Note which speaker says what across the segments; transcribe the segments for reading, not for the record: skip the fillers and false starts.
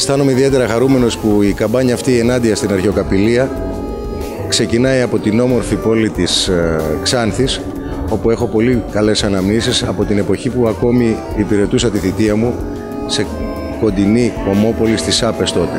Speaker 1: Αισθάνομαι ιδιαίτερα χαρούμενος που η καμπάνια αυτή ενάντια στην αρχαιοκαπηλεία ξεκινάει από την όμορφη πόλη της Ξάνθης, όπου έχω πολύ καλές αναμνήσεις από την εποχή που ακόμη υπηρετούσα τη θητεία μου σε κοντινή Κομμόπολη στις Άπες τότε.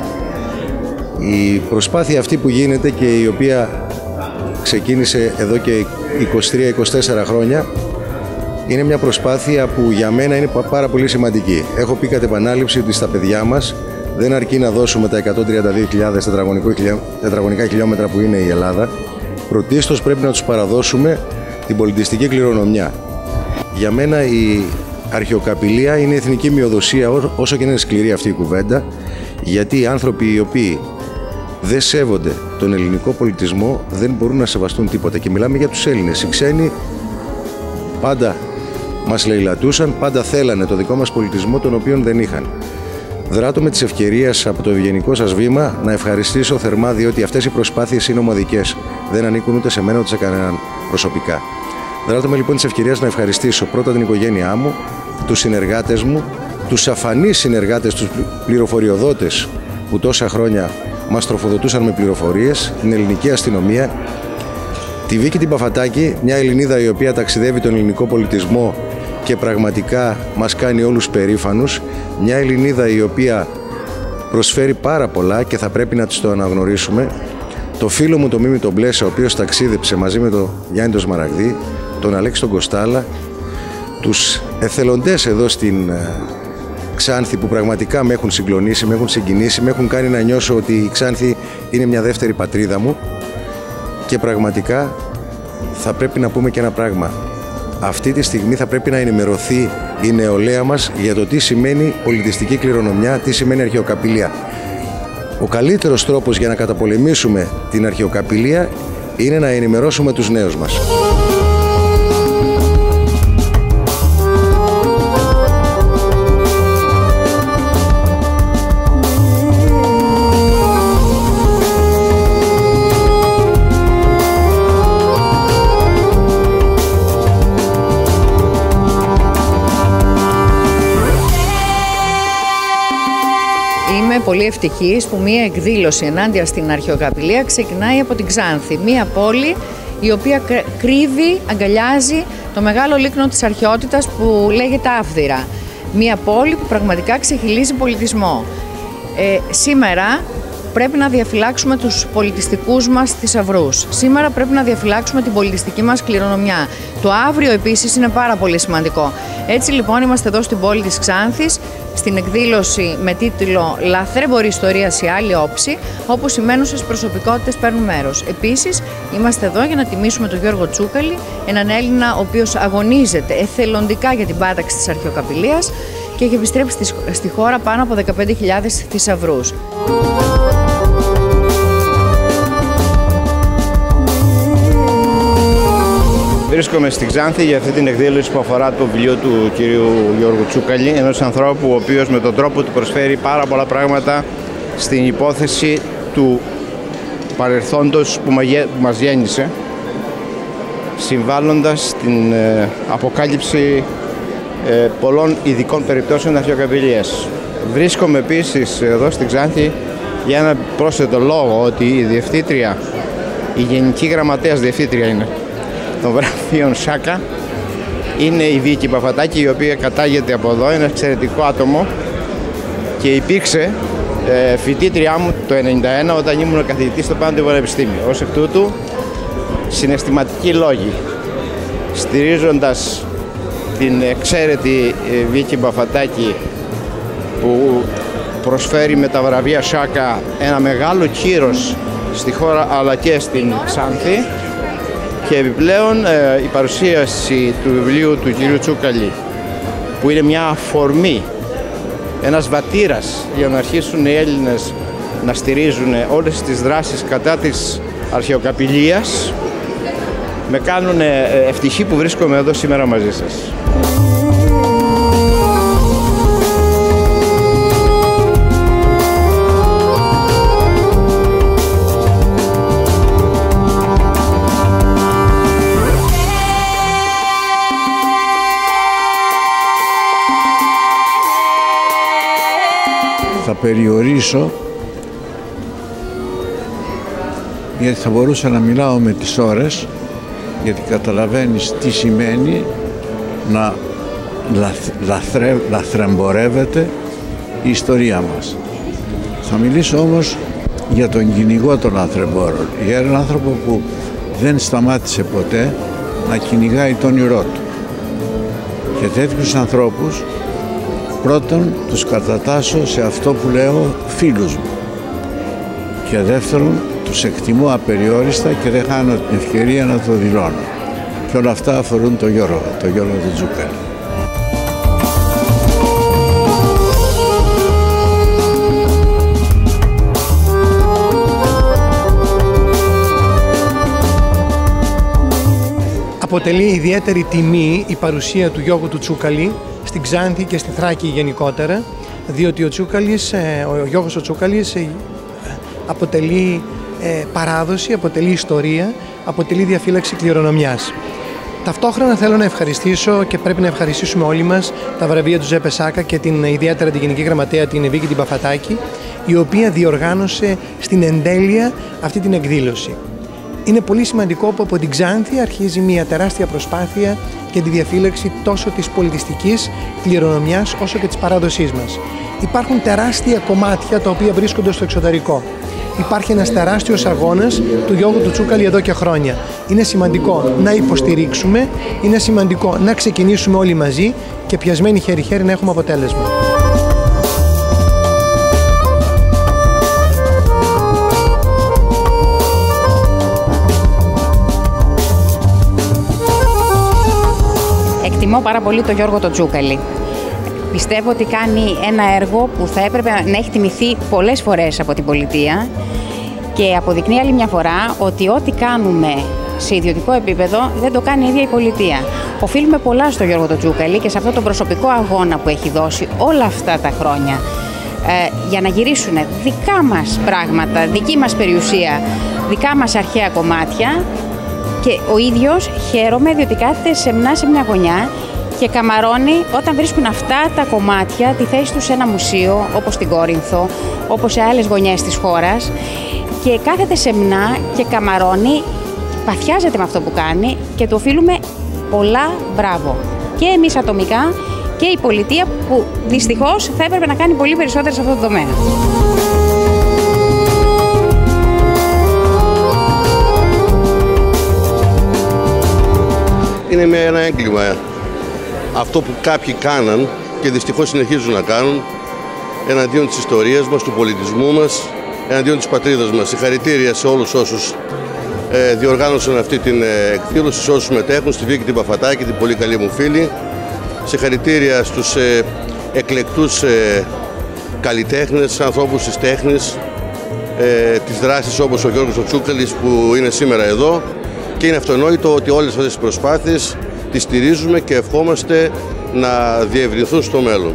Speaker 1: Η προσπάθεια αυτή που γίνεται και η οποία ξεκίνησε εδώ και 23-24 χρόνια είναι μια προσπάθεια που για μένα είναι πάρα πολύ σημαντική. Έχω πει κατ' επανάληψη ότι στα παιδιά μας δεν αρκεί να δώσουμε τα 132.000 τετραγωνικά χιλιόμετρα που είναι η Ελλάδα. Πρωτίστως πρέπει να τους παραδώσουμε την πολιτιστική κληρονομιά. Για μένα η αρχαιοκαπηλεία είναι η εθνική μειοδοσία, όσο και είναι σκληρή αυτή η κουβέντα, γιατί οι άνθρωποι οι οποίοι δεν σέβονται τον ελληνικό πολιτισμό δεν μπορούν να σεβαστούν τίποτα. Και μιλάμε για τους Έλληνες. Οι ξένοι πάντα μας λαιλατούσαν, πάντα θέλανε το δικό μας πολιτισμό, τον οποίον δεν είχαν. Δράτω με τις ευκαιρίες από το ευγενικό σας βήμα να ευχαριστήσω θερμά, διότι αυτές οι προσπάθειες είναι ομαδικές. Δεν ανήκουν ούτε σε μένα ούτε σε κανέναν προσωπικά. Δράτω με λοιπόν τις ευκαιρίες να ευχαριστήσω πρώτα την οικογένειά μου, τους συνεργάτες μου, τους αφανείς συνεργάτες, τους πληροφοριοδότες που τόσα χρόνια μας τροφοδοτούσαν με πληροφορίες, την ελληνική αστυνομία, τη Βίκη την Παφατάκη, μια Ελληνίδα η οποία ταξιδεύει τον ελληνικό πολιτισμό και πραγματικά μας κάνει όλους περήφανους, μια Ελληνίδα η οποία προσφέρει πάρα πολλά και θα πρέπει να της το αναγνωρίσουμε, το φίλο μου τον Μίμη τον Μπλέσα, ο οποίος ταξίδεψε μαζί με τον Γιάννη τον Σμαραγδί, τον Αλέξη τον Κοστάλα, τους εθελοντές εδώ στην Ξάνθη που πραγματικά με έχουν συγκλονίσει, με έχουν συγκινήσει, με έχουν κάνει να νιώσω ότι η Ξάνθη είναι μια δεύτερη πατρίδα μου και πραγματικά θα πρέπει να πούμε και ένα πράγμα. Αυτή τη στιγμή θα πρέπει να ενημερωθεί η νεολαία μας για το τι σημαίνει πολιτιστική κληρονομιά, τι σημαίνει αρχαιοκαπηλεία. Ο καλύτερος τρόπος για να καταπολεμήσουμε την αρχαιοκαπηλεία είναι να ενημερώσουμε τους νέους μας.
Speaker 2: Είμαι πολύ ευτυχής που μία εκδήλωση ενάντια στην αρχαιοκαπηλεία ξεκινάει από την Ξάνθη. Μία πόλη η οποία κρύβει, αγκαλιάζει το μεγάλο λίκνο της αρχαιότητας που λέγεται Αύδυρα. Μία πόλη που πραγματικά ξεχυλίζει πολιτισμό. Σήμερα πρέπει να διαφυλάξουμε τους πολιτιστικούς μας θησαυρούς. Σήμερα πρέπει να διαφυλάξουμε την πολιτιστική μας κληρονομιά. Το αύριο επίσης είναι πάρα πολύ σημαντικό. Έτσι λοιπόν είμαστε εδώ στην πόλη της Ξάνθης, στην εκδήλωση με τίτλο «Λαθρέμπορη ιστορία σε άλλη όψη», όπου σημαίνουσες προσωπικότητες παίρνουν μέρος. Επίσης, είμαστε εδώ για να τιμήσουμε τον Γιώργο Τσούκαλη, έναν Έλληνα ο οποίος αγωνίζεται εθελοντικά για την πάταξη της αρχαιοκαπηλείας και έχει επιστρέψει στη χώρα πάνω από 15.000 θησαυρούς.
Speaker 3: Βρίσκομαι στη Ξάνθη για αυτή την εκδήλωση που αφορά το βιβλίο του κυρίου Γιώργου Τσούκαλη, ενός ανθρώπου ο οποίος με τον τρόπο του προσφέρει πάρα πολλά πράγματα στην υπόθεση του παρελθόντος που μας γέννησε, συμβάλλοντας στην αποκάλυψη πολλών ειδικών περιπτώσεων αρχαιοκαπηλείας. Βρίσκομαι επίσης εδώ στη Ξάνθη για ένα πρόσθετο λόγο, ότι η διευθύντρια, η γενική γραμματέας διευθύντρια είναι των γραφείων Σάκα, είναι η Βίκη Παφατάκη, η οποία κατάγεται από εδώ, είναι ένα εξαιρετικό άτομο και υπήρξε φοιτήτριά μου το 1991 όταν ήμουν καθηγητής στο Πανεπιστήμιο Πανεπιστήμιο. Ως εκ τούτου, συναισθηματικοί λόγοι, στηρίζοντας την εξαίρετη Βίκη Παφατάκη που προσφέρει με τα βραβεία Σάκα ένα μεγάλο κύρος στη χώρα αλλά και στην Ξάνθη, και επιπλέον η παρουσίαση του βιβλίου του κυρίου Τσούκαλη, που είναι μια αφορμή, ένας βατήρας για να αρχίσουν οι Έλληνες να στηρίζουν όλες τις δράσεις κατά της αρχαιοκαπηλείας, με κάνουν ευτυχή που βρίσκομαι εδώ σήμερα μαζί σας.
Speaker 1: Θα
Speaker 4: περιορίσω, γιατί θα μπορούσα να μιλάω με τις ώρες, γιατί καταλαβαίνεις τι σημαίνει να λαθρεμπορεύεται η ιστορία μας. Θα μιλήσω όμως για τον κυνηγό των λαθρεμπόρων, για έναν άνθρωπο που δεν σταμάτησε ποτέ να κυνηγάει τον όνειρό του. Και τέτοιους ανθρώπους πρώτον τους κατατάσσω σε αυτό που λέω φίλους μου, και δεύτερον τους εκτιμώ απεριόριστα και δεν χάνω την ευκαιρία να το δηλώνω. Και όλα αυτά αφορούν τον Γιώργο του Τσούκαλη.
Speaker 5: Αποτελεί ιδιαίτερη τιμή η παρουσία του Γιώργου του Τσούκαλη στην Ξάνθη και στη Θράκη γενικότερα, διότι ο Γιώργος ο Τσούκαλης αποτελεί παράδοση, αποτελεί ιστορία, αποτελεί διαφύλαξη κληρονομιάς. Ταυτόχρονα θέλω να ευχαριστήσω, και πρέπει να ευχαριστήσουμε όλοι μας, τα βραβεία του Ζέπε Σάκα και ιδιαίτερα την Γενική Γραμματέα, την Βίκη την Παφατάκη, η οποία διοργάνωσε στην εντέλεια αυτή την εκδήλωση. Είναι πολύ σημαντικό που από την Ξάνθη αρχίζει μια τεράστια προσπάθεια για τη διαφύλαξη τόσο της πολιτιστικής κληρονομιάς όσο και της παράδοσής μας. Υπάρχουν τεράστια κομμάτια τα οποία βρίσκονται στο εξωτερικό. Υπάρχει ένας τεράστιος αγώνας του Γιώργου του Τσούκαλη εδώ και χρόνια. Είναι σημαντικό να υποστηρίξουμε, είναι σημαντικό να ξεκινήσουμε όλοι μαζί και πιασμένοι χέρι-χέρι να έχουμε αποτέλεσμα.
Speaker 6: Εκτιμώ πάρα πολύ τον Γιώργο τον Τσούκαλη. Πιστεύω ότι κάνει ένα έργο που θα έπρεπε να έχει τιμηθεί πολλές φορές από την πολιτεία και αποδεικνύει άλλη μια φορά ότι ό,τι κάνουμε σε ιδιωτικό επίπεδο δεν το κάνει η ίδια η πολιτεία. Οφείλουμε πολλά στον Γιώργο τον Τσούκαλη και σε αυτό τον προσωπικό αγώνα που έχει δώσει όλα αυτά τα χρόνια για να γυρίσουν δικά μας πράγματα, δική μας περιουσία, δικά μας αρχαία κομμάτια. Και ο ίδιος χαίρομαι διότι κάθεται σεμνά σε μια γωνιά και καμαρώνει όταν βρίσκουν αυτά τα κομμάτια τη θέση τους σε ένα μουσείο όπως στην Κόρινθο, όπως σε άλλες γωνιές της χώρας, και κάθεται σεμνά και καμαρώνει, παθιάζεται με αυτό που κάνει και του οφείλουμε πολλά μπράβο. Και εμείς ατομικά και η πολιτεία που δυστυχώς θα έπρεπε να κάνει πολύ περισσότερο σε αυτό το τομέα.
Speaker 7: Είναι ένα έγκλημα αυτό που κάποιοι κάναν και δυστυχώς συνεχίζουν να κάνουν εναντίον της ιστορίας μας, του πολιτισμού μας, εναντίον της πατρίδας μας. Συγχαρητήρια σε όλους όσους διοργάνωσαν αυτή την εκδήλωση, σε όσους συμμετέχουν, στη Βίκη την Παφατάκη, την πολύ καλή μου φίλη. Συγχαρητήρια στους εκλεκτούς καλλιτέχνες, ανθρώπους της τέχνης, της δράσης όπως ο Γιώργος ο Τσούκαλης που είναι σήμερα εδώ. Και είναι αυτονόητο ότι όλες αυτές τις προσπάθειες τις στηρίζουμε και ευχόμαστε να διευρυνθούν στο μέλλον.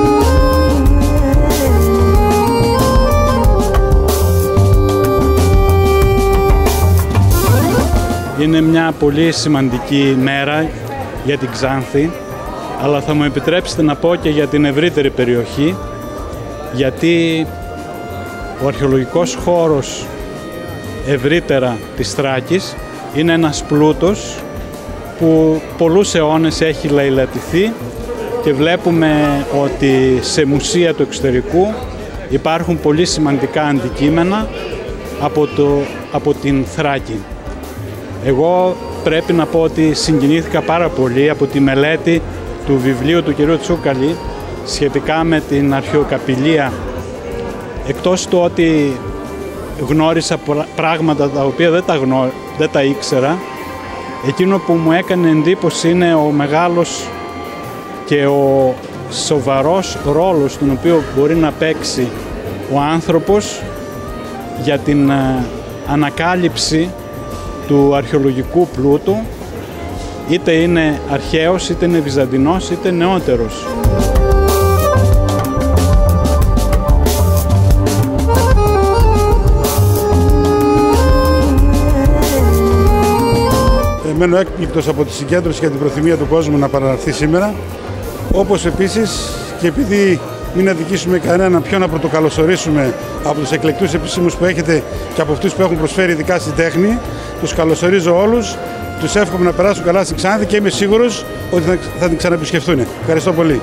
Speaker 8: Είναι μια πολύ σημαντική μέρα για την Ξάνθη, αλλά θα μου επιτρέψετε να πω και για την ευρύτερη περιοχή, γιατί ο αρχαιολογικός χώρος ευρύτερα της Θράκης είναι ένας πλούτος που πολλούς αιώνες έχει λαιλατηθεί και βλέπουμε ότι σε μουσεία του εξωτερικού υπάρχουν πολύ σημαντικά αντικείμενα από την Θράκη. Εγώ πρέπει να πω ότι συγκινήθηκα πάρα πολύ από τη μελέτη του βιβλίου του κ. Τσούκαλη σχετικά με την αρχαιοκαπηλεία. Εκτός του ότι γνώρισα πράγματα τα οποία δεν τα ήξερα, εκείνο που μου έκανε εντύπωση είναι ο μεγάλος και ο σοβαρός ρόλος τον οποίο μπορεί να παίξει ο άνθρωπος για την ανακάλυψη του αρχαιολογικού πλούτου, είτε είναι αρχαίος, είτε είναι βυζαντινός, είτε νεότερος.
Speaker 9: Μένω έκπληκτος από τη συγκέντρωση και την προθυμία του κόσμου να παραναρθεί σήμερα, όπως επίσης και επειδή μην αδικήσουμε κανέναν, ποιο να πρωτοκαλωσορίσουμε από τους εκλεκτούς επισήμους που έχετε και από αυτούς που έχουν προσφέρει ειδικά στην τέχνη. Τους καλωσορίζω όλους, τους εύχομαι να περάσουν καλά στη Ξάνθη και είμαι σίγουρος ότι θα την ξαναεπισκεφθούν. Ευχαριστώ πολύ.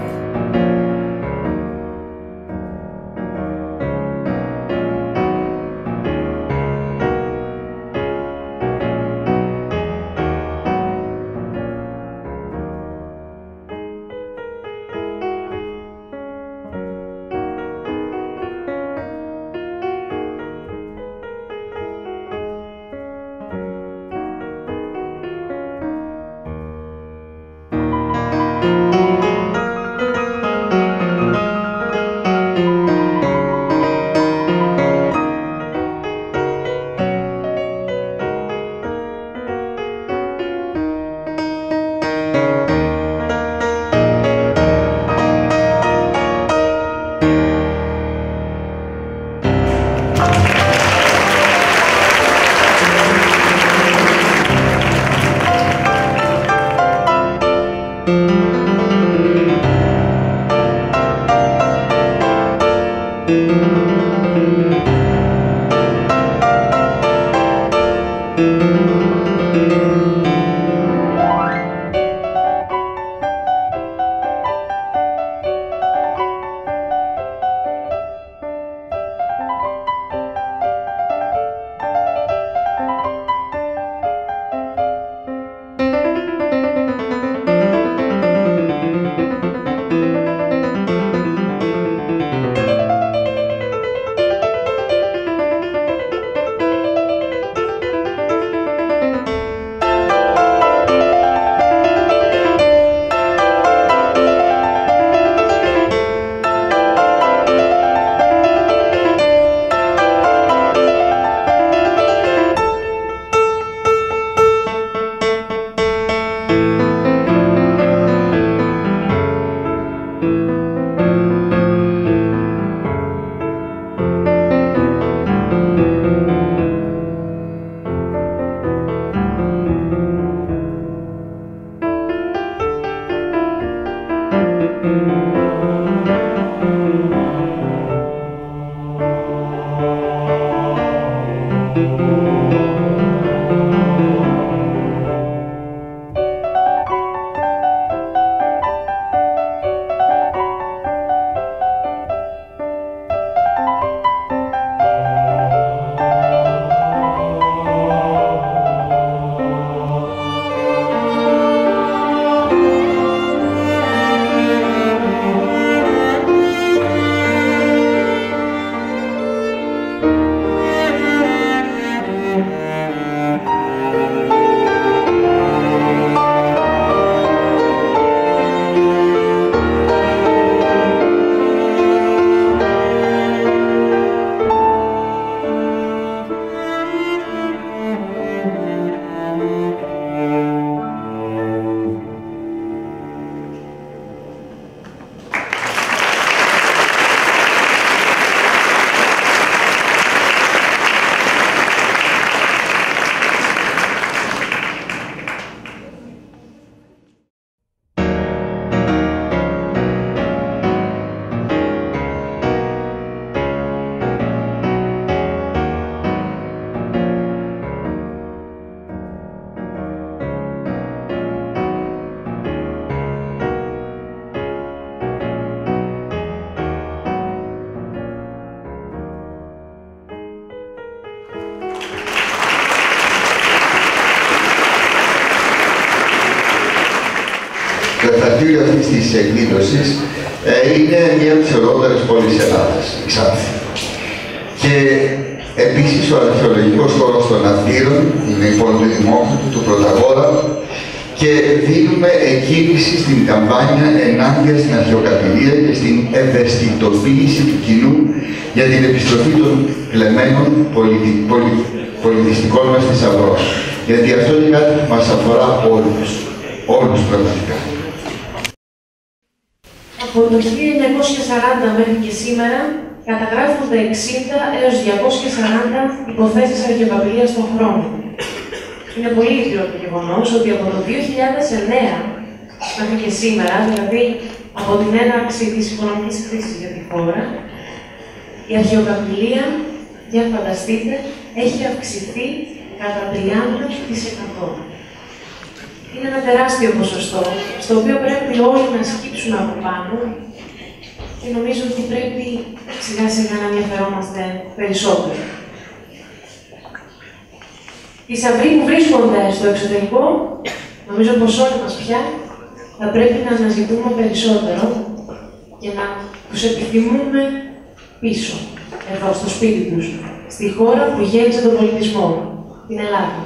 Speaker 10: Το εφαρτήριο αυτής της εκδήλωσης είναι μία από τις ωραιότερες πόλεις της Ελλάδας, η Ξάνθη. Και επίσης ο αρχαιολογικός χώρος των Ναυτήρων είναι η πόλη του Δημόκριτου, του Πρωταγόρα, και δίνουμε εκκίνηση στην καμπάνια ενάντια στην αρχαιοκαπηλεία και στην ευαισθητοποίηση του κοινού για την επιστροφή των κλεμμένων πολιτιστικών μας θησαυρών. Γιατί αυτό είναι κάτι που μας αφορά όλους πραγματικά.
Speaker 11: Από το 1940 μέχρι και σήμερα καταγράφονται 60 έως 240 υποθέσεις αρχαιοκαπηλείας στον χρόνο. Είναι πολύ ιδιαίτερο το γεγονός ότι από το 2009 μέχρι και σήμερα, δηλαδή Από την έναρξη της οικονομικής κρίσης για τη χώρα, η αρχαιοκαπηλεία, για φανταστείτε, έχει αυξηθεί κατά 30%. Είναι ένα τεράστιο ποσοστό, στο οποίο πρέπει όλοι να σκύψουν από πάνω και νομίζω ότι πρέπει σιγά σιγά να ενδιαφερόμαστε περισσότερο. Οι σαυροί που βρίσκονται στο εξωτερικό, νομίζω πως όλοι μας πια θα πρέπει να αναζητούμε περισσότερο και να τους επιθυμούμε πίσω, εδώ στο σπίτι τους, στη χώρα που γέννησε τον πολιτισμό, την Ελλάδα.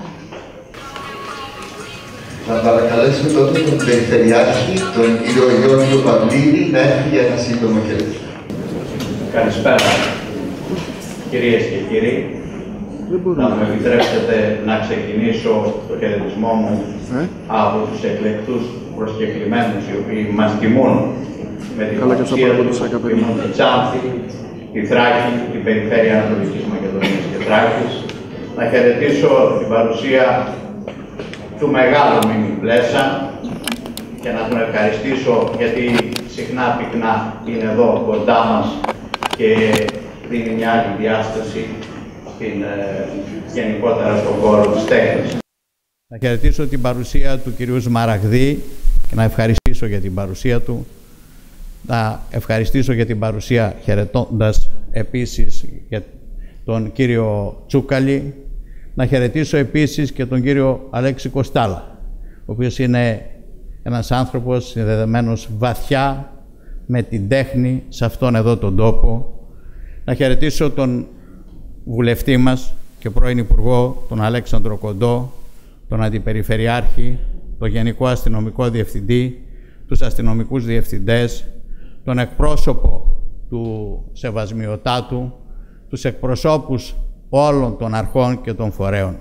Speaker 10: Θα παρακαλέσουμε τότε τον Περιφερειάρχη, τον κύριο Γιώργο Παυλίδη, να έρθει για ένα σύντομο χαιρετισμό.
Speaker 12: Καλησπέρα, κυρίες και κύριοι. Να μου επιτρέψετε να ξεκινήσω το χαιρετισμό μου από τους εκλεκτούς προσκεκλημένους, οι οποίοι μας τιμούν με την παρουσία τους, που είναι τη Ξάνθη, τη Θράκη, την Περιφέρεια Ανατολικής Μακεδονίας και Θράκης. Να χαιρετήσω την παρουσία του μεγάλου Μίμη Πλέσα και να τον ευχαριστήσω γιατί συχνά πυκνά είναι εδώ κοντά μας και δίνει μια άλλη διάσταση γενικότερα στον χώρο της τέχνης.
Speaker 13: Να χαιρετήσω την παρουσία του κυρίου Σμαραγδί και να ευχαριστήσω για την παρουσία του. Να ευχαριστήσω για την παρουσία, χαιρετώντας επίσης για τον κύριο Τσούκαλη. Να χαιρετήσω επίσης και τον κύριο Αλέξη Κοστάλα, ο οποίος είναι ένας άνθρωπος συνδεδεμένος βαθιά με την τέχνη σε αυτόν εδώ τον τόπο. Να χαιρετήσω τον βουλευτή μας και πρώην Υπουργό, τον Αλέξανδρο Κοντό, τον Αντιπεριφερειάρχη, τον Γενικό Αστυνομικό Διευθυντή, τους αστυνομικούς διευθυντές, τον εκπρόσωπο του Σεβασμιωτάτου, τους εκπροσώπους όλων των αρχών και των φορέων.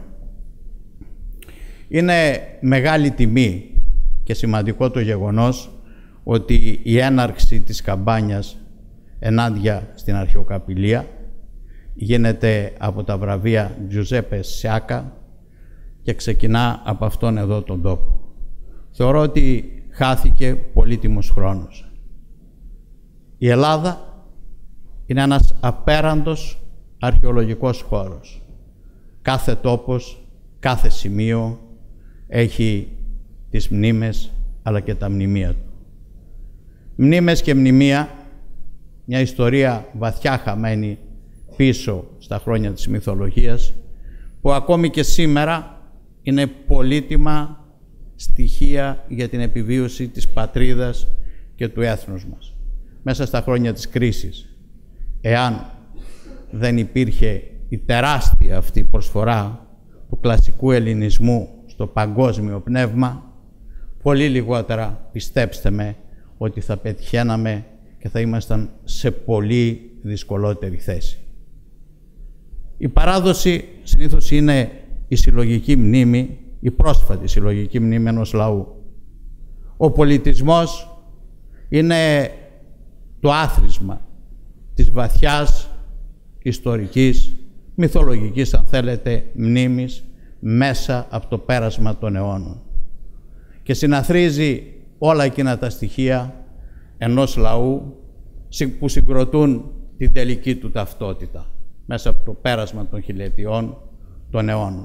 Speaker 13: Είναι μεγάλη τιμή και σημαντικό το γεγονός ότι η έναρξη της καμπάνιας ενάντια στην αρχαιοκαπηλεία γίνεται από τα βραβεία Τζουζέπε Σιάκα και ξεκινά από αυτόν εδώ τον τόπο. Θεωρώ ότι χάθηκε πολύτιμος χρόνος. Η Ελλάδα είναι ένας απέραντος αρχαιολογικός χώρος. Κάθε τόπος, κάθε σημείο έχει τις μνήμες αλλά και τα μνημεία του. Μνήμες και μνημεία, μια ιστορία βαθιά χαμένη πίσω στα χρόνια της μυθολογίας, που ακόμη και σήμερα είναι πολύτιμα στοιχεία για την επιβίωση της πατρίδας και του έθνους μας. Μέσα στα χρόνια της κρίσης, εάν δεν υπήρχε η τεράστια αυτή προσφορά του κλασικού ελληνισμού στο παγκόσμιο πνεύμα, πολύ λιγότερα, πιστέψτε με, ότι θα πετυχαίναμε και θα ήμασταν σε πολύ δυσκολότερη θέση. Η παράδοση συνήθως είναι η συλλογική μνήμη, η πρόσφατη συλλογική μνήμη ενός λαού. Ο πολιτισμός είναι το άθροισμα της βαθιάς ιστορικής, μυθολογικής αν θέλετε, μνήμης μέσα από το πέρασμα των αιώνων και συναθρίζει όλα εκείνα τα στοιχεία ενός λαού που συγκροτούν την τελική του ταυτότητα μέσα από το πέρασμα των χιλιετιών, των αιώνων.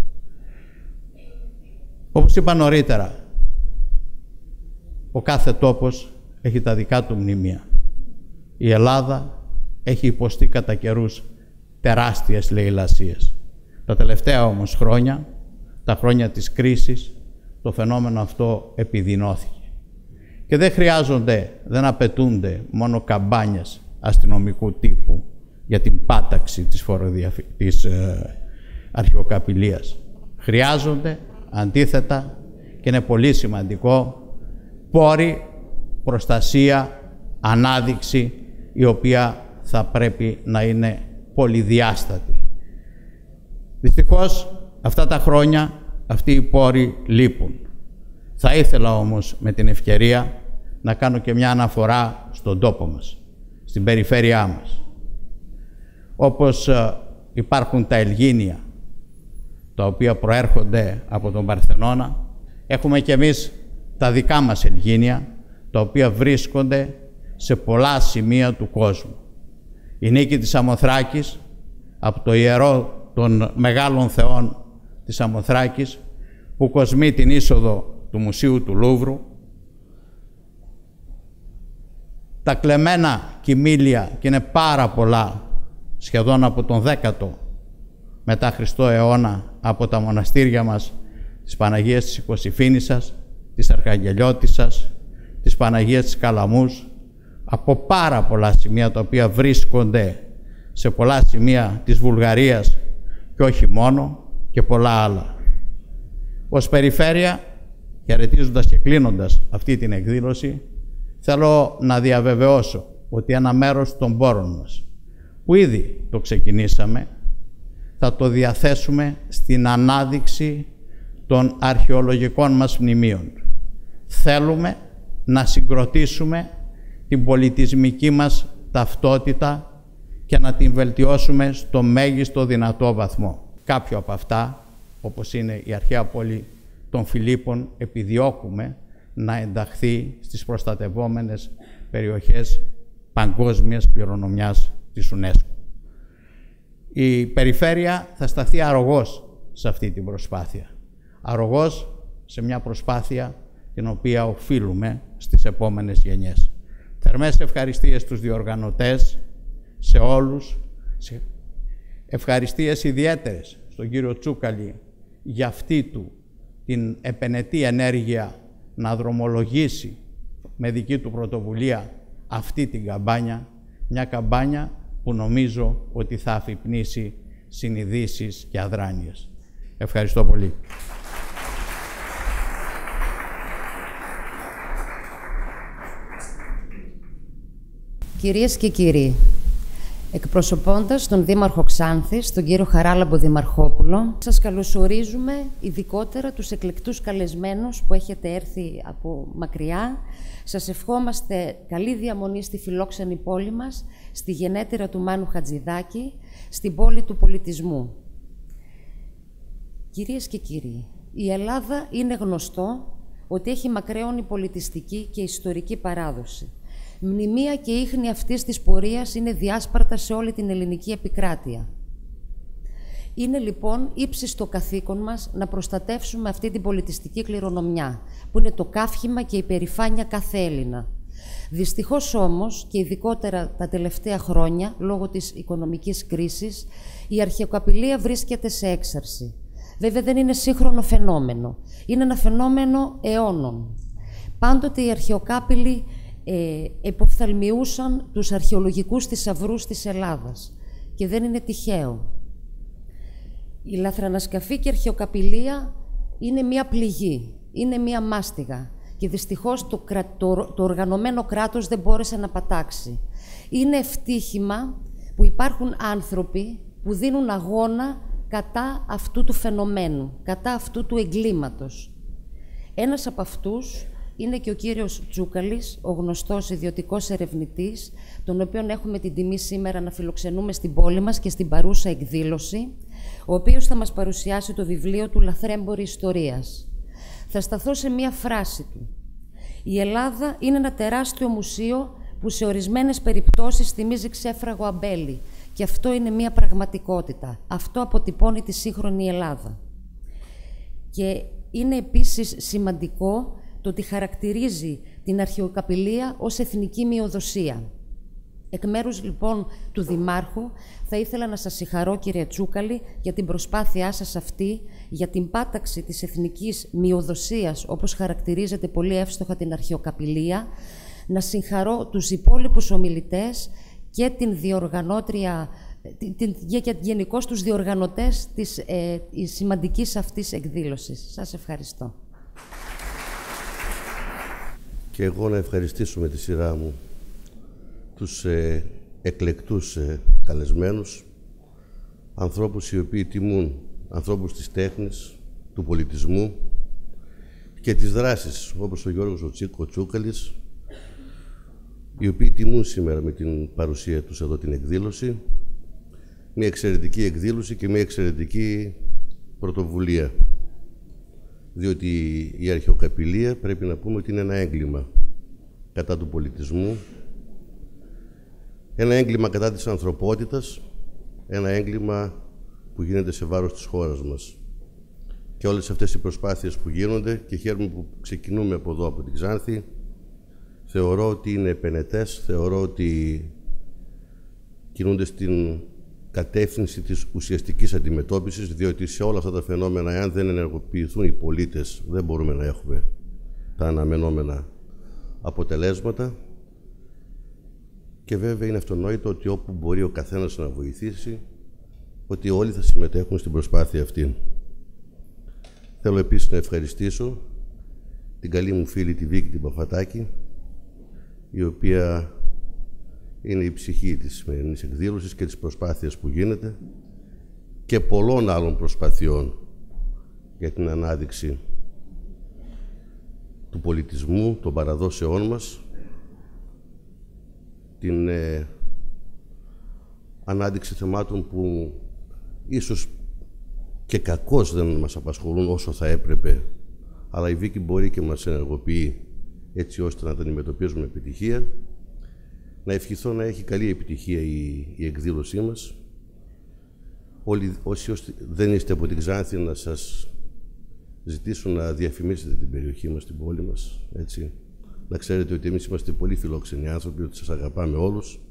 Speaker 13: Όπως είπα νωρίτερα, ο κάθε τόπος έχει τα δικά του μνημεία. Η Ελλάδα έχει υποστεί κατά καιρούς τεράστιες λαιλασίες. Τα τελευταία όμως χρόνια, τα χρόνια της κρίσης, το φαινόμενο αυτό επιδεινώθηκε. Και δεν απαιτούνται μόνο καμπάνιες αστυνομικού τύπου για την πάταξη της αρχαιοκαπηλείας. Χρειάζονται, αντίθετα, και είναι πολύ σημαντικό, πόροι, προστασία, ανάδειξη, η οποία θα πρέπει να είναι πολυδιάστατη. Δυστυχώς, αυτά τα χρόνια, αυτοί οι πόροι λείπουν. Θα ήθελα όμως με την ευκαιρία να κάνω και μια αναφορά στον τόπο μας, στην περιφέρειά μας. Όπως υπάρχουν τα Ελγίνια, τα οποία προέρχονται από τον Παρθενώνα, έχουμε και εμείς τα δικά μας Ελγίνια, τα οποία βρίσκονται σε πολλά σημεία του κόσμου. Η νίκη της Σαμοθράκης από το ιερό των μεγάλων θεών της Σαμοθράκης, που κοσμεί την είσοδο του Μουσείου του Λούβρου, τα κλεμμένα κοιμήλια, και είναι πάρα πολλά, σχεδόν από τον 10ο μετά Χριστό αιώνα, από τα μοναστήρια μας, της Παναγίας της Οικοσυφήνισσας, της Αρχαγγελιώτισσας, της Παναγίας της Καλαμούς, από πάρα πολλά σημεία τα οποία βρίσκονται σε πολλά σημεία της Βουλγαρίας και όχι μόνο, και πολλά άλλα. Ως περιφέρεια, χαιρετίζοντας και κλείνοντας αυτή την εκδήλωση, θέλω να διαβεβαιώσω ότι ένα μέρος των πόρων μας, που ήδη το ξεκινήσαμε, θα το διαθέσουμε στην ανάδειξη των αρχαιολογικών μας μνημείων. Θέλουμε να συγκροτήσουμε την πολιτισμική μας ταυτότητα και να την βελτιώσουμε στο μέγιστο δυνατό βαθμό. Κάποιο από αυτά, όπως είναι η αρχαία πόλη των Φιλίππων, επιδιώκουμε να ενταχθεί στις προστατευόμενες περιοχές παγκόσμιας κληρονομιάς της UNESCO. Η περιφέρεια θα σταθεί αρρωγός σε αυτή την προσπάθεια. Αρρωγός σε μια προσπάθεια την οποία οφείλουμε στις επόμενες γενιές. Θερμές ευχαριστίες στους διοργανωτές, σε όλους. Ευχαριστίες ιδιαίτερες στον κύριο Τσούκαλη για αυτή του την επενετή ενέργεια να δρομολογήσει με δική του πρωτοβουλία αυτή την καμπάνια, μια καμπάνια που νομίζω ότι θα αφυπνίσει συνειδήσεις και αδράνειες. Ευχαριστώ πολύ.
Speaker 14: Κυρίες και κύριοι, εκπροσωπώντας τον Δήμαρχο Ξάνθης, τον κύριο Χαράλαμπο Δημαρχόπουλο, σας καλωσορίζουμε ειδικότερα τους εκλεκτούς καλεσμένους που έχετε έρθει από μακριά. Σας ευχόμαστε καλή διαμονή στη φιλόξενη πόλη μας, στη γενέτειρα του Μάνου Χατζηδάκη, στην πόλη του πολιτισμού. Κυρίες και κύριοι, η Ελλάδα είναι γνωστό ότι έχει μακραίωνη πολιτιστική και ιστορική παράδοση. Μνημεία και ίχνη αυτής της πορείας είναι διάσπαρτα σε όλη την ελληνική επικράτεια. Είναι λοιπόν ύψιστο καθήκον μας να προστατεύσουμε αυτή την πολιτιστική κληρονομιά, που είναι το καύχημα και η περηφάνεια κάθε Έλληνα. Δυστυχώς όμως, και ειδικότερα τα τελευταία χρόνια, λόγω της οικονομικής κρίσης, η αρχαιοκαπηλεία βρίσκεται σε έξαρση. Βέβαια δεν είναι σύγχρονο φαινόμενο. Είναι ένα φαινόμενο αιώνων. Πάντοτε οι αρχαιοκάπηλοι εποφθαλμιούσαν τους αρχαιολογικούς θησαυρούς της Ελλάδας. Και δεν είναι τυχαίο. Η λαθρανασκαφή και η αρχαιοκαπηλεία είναι μία πληγή, είναι μία μάστιγα. Και δυστυχώς το οργανωμένο κράτος δεν μπόρεσε να πατάξει. Είναι ευτύχημα που υπάρχουν άνθρωποι που δίνουν αγώνα κατά αυτού του φαινομένου, κατά αυτού του εγκλήματος. Ένας από αυτούς είναι και ο κύριος Τσούκαλης, ο γνωστός ιδιωτικός ερευνητής, τον οποίον έχουμε την τιμή σήμερα να φιλοξενούμε στην πόλη μας και στην παρούσα εκδήλωση, ο οποίος θα μας παρουσιάσει το βιβλίο του «Λαθρέμποροι Ιστορίας». Θα σταθώ σε μία φράση του. «Η Ελλάδα είναι ένα τεράστιο μουσείο που σε ορισμένες περιπτώσεις θυμίζει ξέφραγο αμπέλι. Και αυτό είναι μία πραγματικότητα. Αυτό αποτυπώνει τη σύγχρονη Ελλάδα». Και είναι επίσης σημαντικό το ότι χαρακτηρίζει την αρχαιοκαπηλεία ως εθνική μειοδοσία. Εκ μέρους λοιπόν του Δημάρχου, θα ήθελα να σας συγχαρώ, κύριε Τσούκαλη, για την προσπάθειά σας αυτή, για την πάταξη της εθνικής μειοδοσίας, όπως χαρακτηρίζεται πολύ εύστοχα την αρχαιοκαπηλεία, να συγχαρώ τους υπόλοιπους ομιλητές και την διοργανώτρια, και γενικώς τους διοργανωτές της σημαντικής αυτής εκδήλωσης. Σας ευχαριστώ.
Speaker 7: Και εγώ να ευχαριστήσω με τη σειρά μου τους εκλεκτούς καλεσμένους, ανθρώπους οι οποίοι τιμούν ανθρώπους της τέχνης, του πολιτισμού και της δράσης, όπως ο Γιώργος ο Τσούκαλης, οι οποίοι τιμούν σήμερα με την παρουσία τους εδώ την εκδήλωση, μια εξαιρετική εκδήλωση και μια εξαιρετική πρωτοβουλία. Διότι η αρχαιοκαπηλεία πρέπει να πούμε ότι είναι ένα έγκλημα. κατά του πολιτισμού, ένα έγκλημα κατά της ανθρωπότητας, ένα έγκλημα που γίνεται σε βάρος της χώρας μας. Και όλες αυτές οι προσπάθειες που γίνονται, και χαίρομαι που ξεκινούμε από εδώ, από την Ξάνθη, θεωρώ ότι είναι επενετές, θεωρώ ότι κινούνται στην κατεύθυνση της ουσιαστικής αντιμετώπισης, διότι σε όλα αυτά τα φαινόμενα, εάν δεν ενεργοποιηθούν οι πολίτες, δεν μπορούμε να έχουμε τα αναμενόμενα αποτελέσματα. Και βέβαια είναι αυτονόητο ότι όπου μπορεί ο καθένας να βοηθήσει, ότι όλοι θα συμμετέχουν στην προσπάθεια αυτή. Θέλω επίσης να ευχαριστήσω την καλή μου φίλη τη Βίκη την Παφατάκη, η οποία είναι η ψυχή της σημερινής εκδήλωσης και της προσπάθειας που γίνεται και πολλών άλλων προσπαθειών για την ανάδειξη του πολιτισμού, των παραδόσεών μας, την ανάδειξη θεμάτων που ίσως και κακώς δεν μας απασχολούν όσο θα έπρεπε, αλλά η Βίκη μπορεί και μας ενεργοποιεί έτσι ώστε να τα αντιμετωπίζουμε με επιτυχία. Να ευχηθώ να έχει καλή επιτυχία η εκδήλωσή μας. Όλοι όσοι δεν είστε από την Ξάνθη, να σας ζητήσουν να διαφημίσετε την περιοχή μας, την πόλη μας, έτσι. Να ξέρετε ότι εμείς είμαστε πολύ φιλόξενοι άνθρωποι, ότι σας αγαπάμε όλους.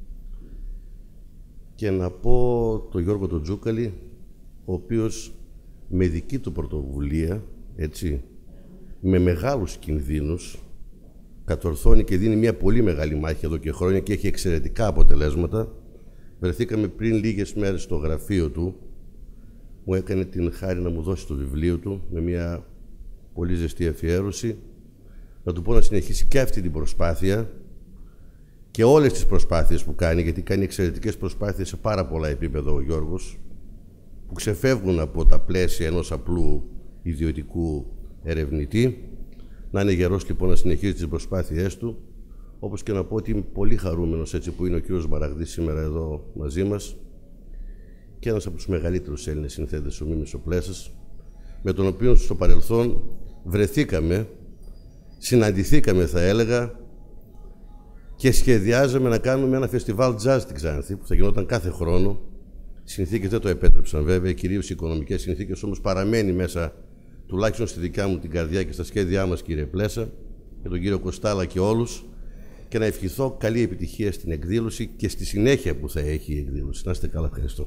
Speaker 7: Και να πω τον Γιώργο τον Τσούκαλη, ο οποίος με δική του πρωτοβουλία, έτσι, με μεγάλους κινδύνους, κατορθώνει και δίνει μια πολύ μεγάλη μάχη εδώ και χρόνια και έχει εξαιρετικά αποτελέσματα. Βρεθήκαμε πριν λίγες μέρες στο γραφείο του, μου έκανε την χάρη να μου δώσει το βιβλίο του με μια πολύ ζεστή αφιέρωση. Να του πω να συνεχίσει και αυτή την προσπάθεια και όλες τις προσπάθειες που κάνει, γιατί κάνει εξαιρετικές προσπάθειες σε πάρα πολλά επίπεδα ο Γιώργος, που ξεφεύγουν από τα πλαίσια ενός απλού ιδιωτικού ερευνητή. Να είναι γερός λοιπόν να συνεχίζει τις προσπάθειές του, όπως και να πω ότι είμαι πολύ χαρούμενος έτσι που είναι ο κύριος Μαραγδής σήμερα εδώ μαζί μας και ένας από τους μεγαλύτερους Έλληνες συνθέτες, ο Μίμης ο Πλέσας, με τον οποίο στο παρελθόν βρεθήκαμε, συναντηθήκαμε θα έλεγα και σχεδιάζαμε να κάνουμε ένα φεστιβάλ jazz στην Ξάνθη που θα γινόταν κάθε χρόνο. Οι συνθήκες δεν το επέτρεψαν βέβαια, κυρίως οι οικονομικές συνθήκες, όμως παραμένει μέσα τουλάχιστον στη δικιά μου την καρδιά και στα σχέδιά μας, κύριε Πλέσα, και τον κύριο Κωστάλα και όλους, και να ευχηθώ καλή επιτυχία στην εκδήλωση και στη συνέχεια που θα έχει η εκδήλωση. Να είστε καλά, ευχαριστώ.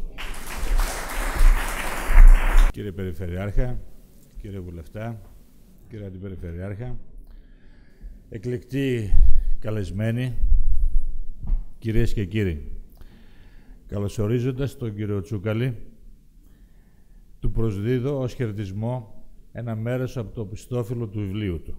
Speaker 15: Κύριε Περιφερειάρχα, κύριε Βουλευτά, κύριε Αντιπεριφερειάρχα, εκλεκτοί καλεσμένοι, κυρίες και κύριοι, καλωσορίζοντας τον κύριο Τσούκαλη, του προσδίδω ως χαιρετισμό ένα μέρος από το πιστόφυλλο του βιβλίου του.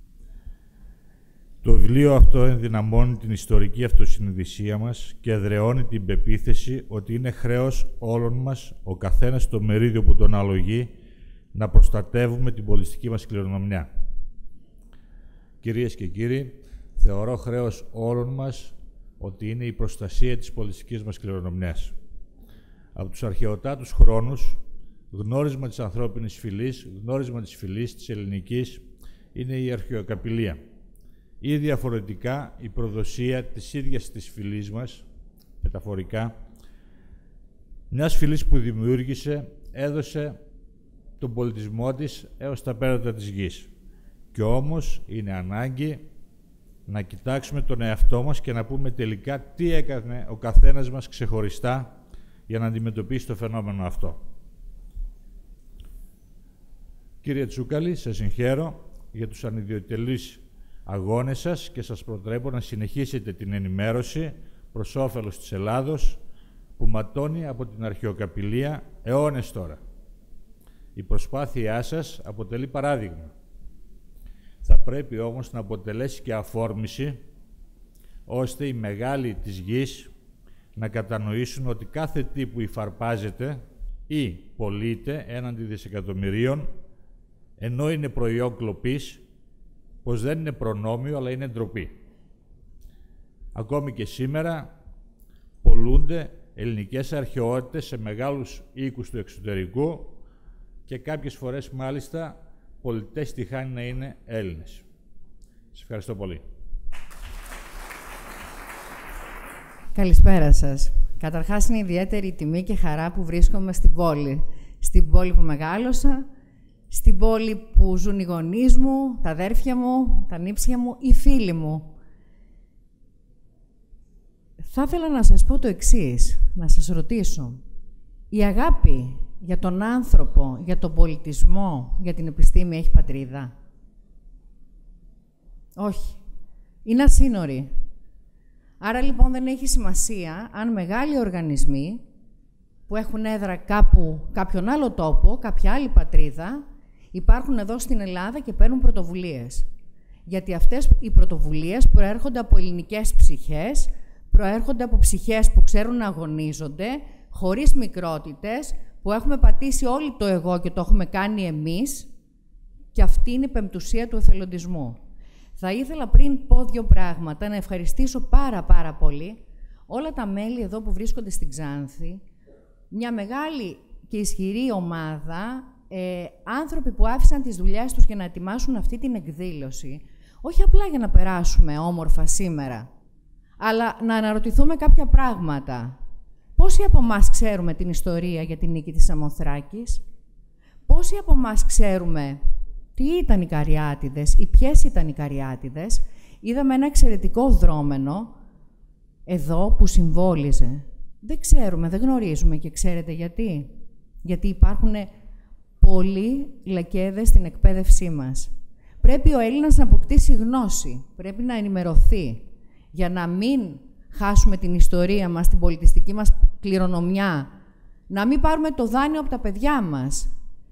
Speaker 15: Το βιβλίο αυτό ενδυναμώνει την ιστορική αυτοσυνειδησία μας και εδραιώνει την πεποίθηση ότι είναι χρέος όλων μας, ο καθένας στο μερίδιο που τον αλογεί, να προστατεύουμε την πολιτιστική μας κληρονομιά. Κυρίες και κύριοι, θεωρώ χρέος όλων μας ότι είναι η προστασία της πολιτιστικής μας κληρονομιάς. Από τους αρχαιοτάτους χρόνους, γνώρισμα της ανθρώπινης φυλής, γνώρισμα της φυλής της ελληνικής, είναι η αρχαιοκαπηλεία. Ή διαφορετικά η προδοσία της ίδιας της φυλής μας, μεταφορικά, μιας φυλής που δημιούργησε, έδωσε τον πολιτισμό της έως τα πέρατα της γης. Και όμως είναι ανάγκη να κοιτάξουμε τον εαυτό μας και να πούμε τελικά τι έκανε ο καθένας μας ξεχωριστά για να αντιμετωπίσει το φαινόμενο αυτό. Κύριε Τσούκαλη, σας συγχαίρω για τους ανιδιοτελείς αγώνες σας και σας προτρέπω να συνεχίσετε την ενημέρωση προς όφελος της Ελλάδος που ματώνει από την αρχαιοκαπηλεία αιώνες τώρα. Η προσπάθειά σας αποτελεί παράδειγμα. Θα πρέπει όμως να αποτελέσει και αφόρμηση ώστε οι μεγάλοι της γης να κατανοήσουν ότι κάθε τι που υφαρπάζεται ή πωλείται έναντι δισεκατομμυρίων ενώ είναι προϊόν κλοπής, πως δεν είναι προνόμιο, αλλά είναι ντροπή. Ακόμη και σήμερα πωλούνται ελληνικές αρχαιότητες σε μεγάλους οίκους του εξωτερικού και κάποιες φορές μάλιστα πολιτές τυχάνει να είναι Έλληνες. Σας ευχαριστώ πολύ.
Speaker 2: Καλησπέρα σας. Καταρχάς, είναι ιδιαίτερη τιμή και χαρά που βρίσκομαι στην πόλη. Στην πόλη που μεγάλωσα, στην πόλη που ζουν οι γονείς μου, τα αδέρφια μου, τα νύψια μου, οι φίλοι μου. Θα ήθελα να σας πω το εξής, να σας ρωτήσω. Η αγάπη για τον άνθρωπο, για τον πολιτισμό, για την επιστήμη έχει πατρίδα? Όχι. Είναι ασύνορη. Άρα λοιπόν δεν έχει σημασία αν μεγάλοι οργανισμοί που έχουν έδρα κάπου, κάποιον άλλο τόπο, κάποια άλλη πατρίδα, υπάρχουν εδώ στην Ελλάδα και παίρνουν πρωτοβουλίες. Γιατί αυτές οι πρωτοβουλίες προέρχονται από ελληνικές ψυχές, προέρχονται από ψυχές που ξέρουν να αγωνίζονται, χωρίς μικρότητες, που έχουμε πατήσει όλοι το εγώ και το έχουμε κάνει εμείς, και αυτή είναι η πεμπτουσία του εθελοντισμού. Θα ήθελα πριν πω δύο πράγματα, να ευχαριστήσω πάρα πολύ όλα τα μέλη εδώ που βρίσκονται στην Ξάνθη, μια μεγάλη και ισχυρή ομάδα, άνθρωποι που άφησαν τις δουλειές τους για να ετοιμάσουν αυτή την εκδήλωση, όχι απλά για να περάσουμε όμορφα σήμερα, αλλά να αναρωτηθούμε κάποια πράγματα. Πόσοι από εμάς ξέρουμε την ιστορία για την νίκη της Σαμοθράκης? Πόσοι από εμάς ξέρουμε τι ήταν οι Καριάτιδες ή ποιες ήταν οι Καριάτιδες? Είδαμε ένα εξαιρετικό δρόμενο εδώ που συμβόλιζε. Δεν ξέρουμε, δεν γνωρίζουμε, και ξέρετε γιατί? Γιατί υπάρχουν πολλοί λακέδες στην εκπαίδευσή μας. Πρέπει ο Έλληνας να αποκτήσει γνώση, πρέπει να ενημερωθεί, για να μην χάσουμε την ιστορία μας, την πολιτιστική μας κληρονομιά, να μην πάρουμε το δάνειο από τα παιδιά μας.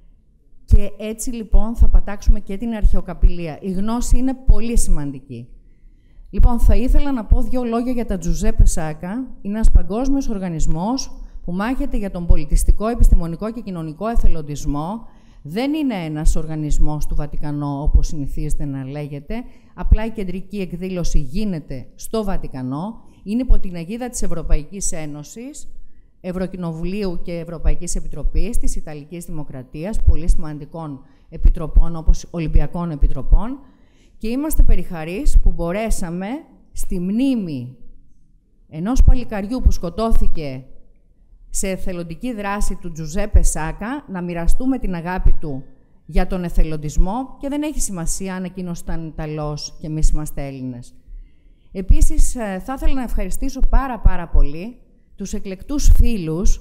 Speaker 2: Και έτσι λοιπόν θα πατάξουμε και την αρχαιοκαπηλεία. Η γνώση είναι πολύ σημαντική. Λοιπόν, θα ήθελα να πω δύο λόγια για τα Τζουζέπε Σάκα. Είναι ένας παγκόσμιος οργανισμός που μάχεται για τον πολιτιστικό, επιστημονικό και κοινωνικό εθελοντισμό. Δεν είναι ένας οργανισμός του Βατικανό, όπως συνηθίζεται να λέγεται. Απλά η κεντρική εκδήλωση γίνεται στο Βατικανό. Είναι υπό την αιγίδα της Ευρωπαϊκής Ένωσης, Ευρωκοινοβουλίου και Ευρωπαϊκής Επιτροπής, της Ιταλικής Δημοκρατίας, πολύ σημαντικών επιτροπών, όπως Ολυμπιακών Επιτροπών. Και είμαστε περιχαρείς που μπορέσαμε στη μνήμη ενός παλικαριού που σκοτώθηκε σε εθελοντική δράση του Τζουζέπε Σάκα να μοιραστούμε την αγάπη του για τον εθελοντισμό, και δεν έχει σημασία αν εκείνος ήταν Ιταλός και εμείς είμαστε Έλληνες. Επίσης, θα ήθελα να ευχαριστήσω πάρα πολύ τους εκλεκτούς φίλους,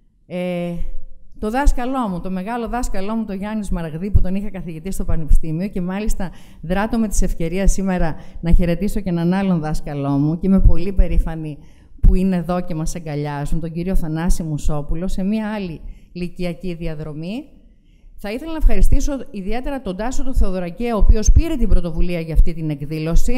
Speaker 2: το δάσκαλό μου, το μεγάλο δάσκαλό μου, τον Γιάννη Σμαραγδί, που τον είχα καθηγητή στο Πανεπιστήμιο, και μάλιστα δράτω με της ευκαιρίας σήμερα να χαιρετήσω και έναν άλλον δάσκαλό μου, και είμαι πολύ περήφανη που είναι εδώ και μας αγκαλιάζουν, τον κύριο Θανάση Μουσόπουλο, σε μία άλλη λυκειακή διαδρομή. Θα ήθελα να ευχαριστήσω ιδιαίτερα τον Τάσο του Θεοδωρακέ, ο οποίος πήρε την πρωτοβουλία για αυτή την εκδήλωση.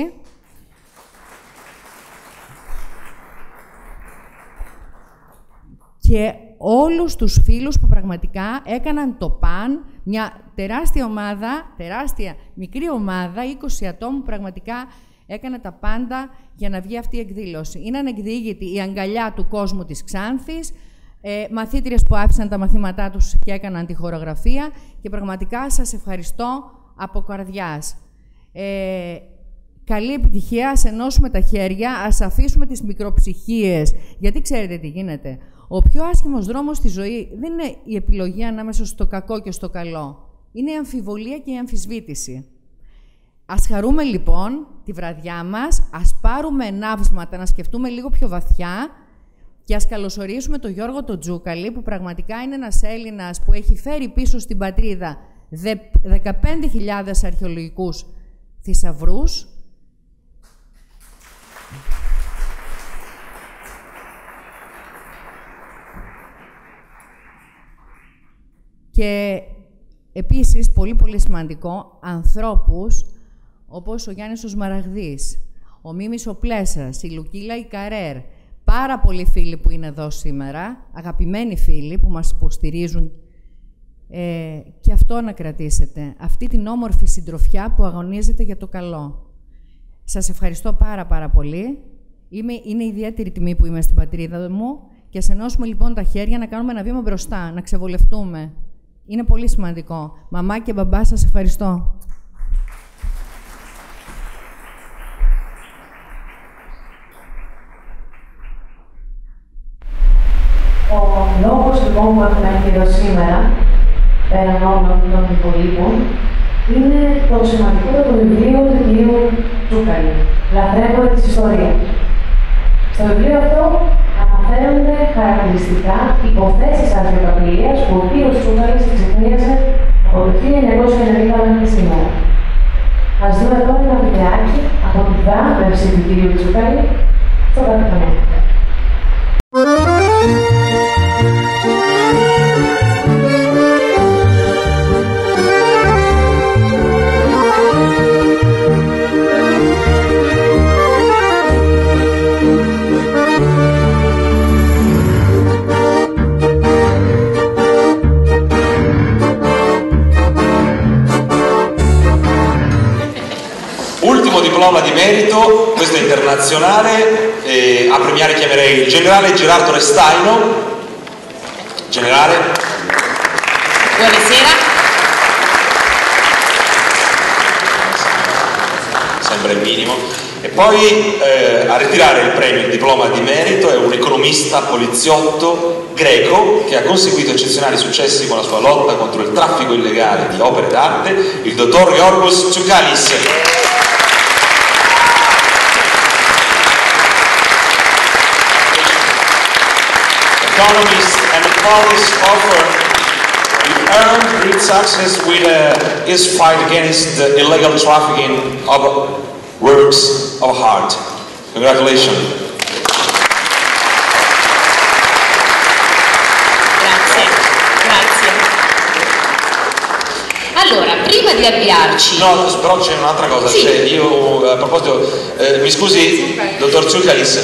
Speaker 2: Και όλους τους φίλους που πραγματικά έκαναν το παν, μια τεράστια ομάδα, μικρή ομάδα, 20 ατόμων που πραγματικά έκανε τα πάντα για να βγει αυτή η εκδήλωση. Είναι ανεκδιήγητη η αγκαλιά του κόσμου της Ξάνθης, μαθήτριες που άφησαν τα μαθήματά τους και έκαναν τη χορογραφία, και πραγματικά σας ευχαριστώ από καρδιάς. Καλή επιτυχία, ας ενώσουμε τα χέρια, ας αφήσουμε τις μικροψυχίες, γιατί ξέρετε τι γίνεται. Ο πιο άσχημος δρόμος στη ζωή δεν είναι η επιλογή ανάμεσα στο κακό και στο καλό. Είναι η αμφιβολία και η αμφισβήτηση. Ας χαρούμε λοιπόν τη βραδιά μας, ας πάρουμε ενάβσματα, να σκεφτούμε λίγο πιο βαθιά, και ας καλωσορίσουμε τον Γιώργο τον Τζούκαλη, που πραγματικά είναι ένας Έλληνας που έχει φέρει πίσω στην πατρίδα 15.000 αρχαιολογικούς θησαυρούς. Και επίσης, πολύ σημαντικό, ανθρώπους όπως ο Γιάννης ο Σμαραγδής, ο Μίμης ο Πλέσας, η Λουκίλα η Καρέρ, πάρα πολλοί φίλοι που είναι εδώ σήμερα, αγαπημένοι φίλοι που μας υποστηρίζουν, και αυτό να κρατήσετε, αυτή την όμορφη συντροφιά που αγωνίζεται για το καλό. Σας ευχαριστώ πάρα πολύ. Είναι ιδιαίτερη τιμή που είμαι στην πατρίδα μου, και ας ενώσουμε λοιπόν τα χέρια να κάνουμε ένα βήμα μπροστά, να ξεβολευτούμε. Είναι πολύ σημαντικό. Μαμά και μπαμπά, σας ευχαριστώ.
Speaker 11: εδώ σήμερα, πέραν όλων των υπολείπων, είναι το σημαντικότερο βιβλίο του κ. Τσούκαλη, «Λατρεύω της ιστορίας». Στο βιβλίο αυτό αναφέρονται χαρακτηριστικά υποθέσεις αρχαιοκαπηλείας που ο κ. Τσούκαλης εξεκρίασε από το 1990 μέχρι σήμερα. Ας δούμε τώρα ένα βιντεάκι από τη βράβευση του κ. Τσούκαλη στο Βατικανό.
Speaker 16: Ultimo diploma di merito, questo è internazionale, a premiare chiamerei il generale Gerardo Restaino. Generale.
Speaker 17: Buonasera.
Speaker 16: Sembra il minimo. E poi a ritirare il premio, il diploma di merito, è un economista poliziotto greco che ha conseguito eccezionali successi con la sua lotta contro il traffico illegale di opere d'arte, il dottor Giorgos Tsoukalis. Economist and police offer, he earned great success with his fight against the illegal trafficking of works of art. Congratulations.
Speaker 17: Grazie. Allora, prima di avviarci...
Speaker 16: No, però c'è un'altra cosa,
Speaker 17: sì.
Speaker 16: Cioè, io a proposito, mi scusi, dottor Tsoukalis.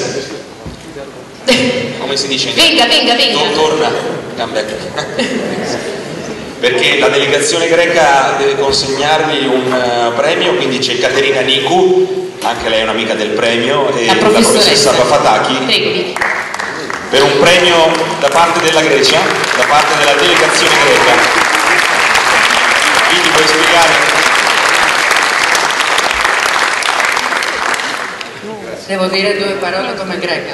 Speaker 16: Come si dice?
Speaker 17: Venga.
Speaker 16: Torna, come back. Perché la delegazione greca deve consegnargli un premio, quindi c'è Caterina Nicu, anche lei è un'amica del premio, e la professoressa Bafataki, per un premio da parte della Grecia, da parte della delegazione greca. Quindi puoi spiegare?
Speaker 2: Devo dire due parole come greca.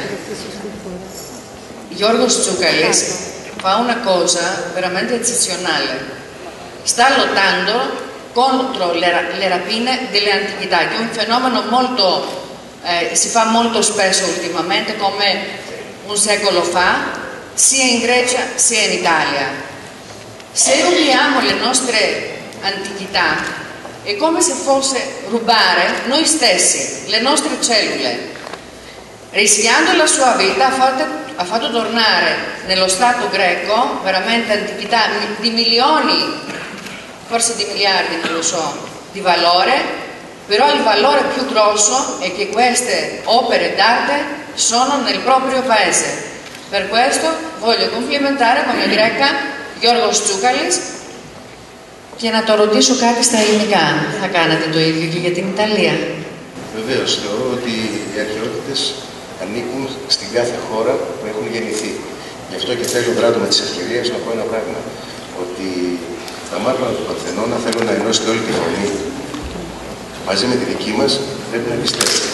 Speaker 2: Giorgos Tsoukalis fa una cosa veramente eccezionale. Sta lottando contro le rapine delle antichità, che è un fenomeno molto, si fa molto spesso ultimamente, come un secolo fa, sia in Grecia sia in Italia. Se rubiamo le nostre antichità è come se fosse rubare noi stessi, le nostre cellule. Rischiando la sua vita ha fatto tornare nello Stato greco veramente antichità di milioni, forse di miliardi, non lo so, di valore, però il valore più grosso è che queste opere d'arte sono nel proprio paese. Per questo voglio complimentare come greca Γιώργος Τσούκαλης και να το ρωτήσω κάτι στα ελληνικά. Θα κάνατε το ίδιο και για την Ιταλία?
Speaker 1: Βεβαίως, θεωρώ ότι οι αρχαιότητες ανήκουν στην κάθε χώρα που έχουν γεννηθεί. Γι' αυτό και θέλω, δράτω με τις ευκαιρίες, να πω ένα πράγμα. Ότι τα μάρμαρα του Παρθενώνα θέλουν να ενώσετε όλη τη φωνή. Μαζί με τη δική μας πρέπει να πιστέψετε.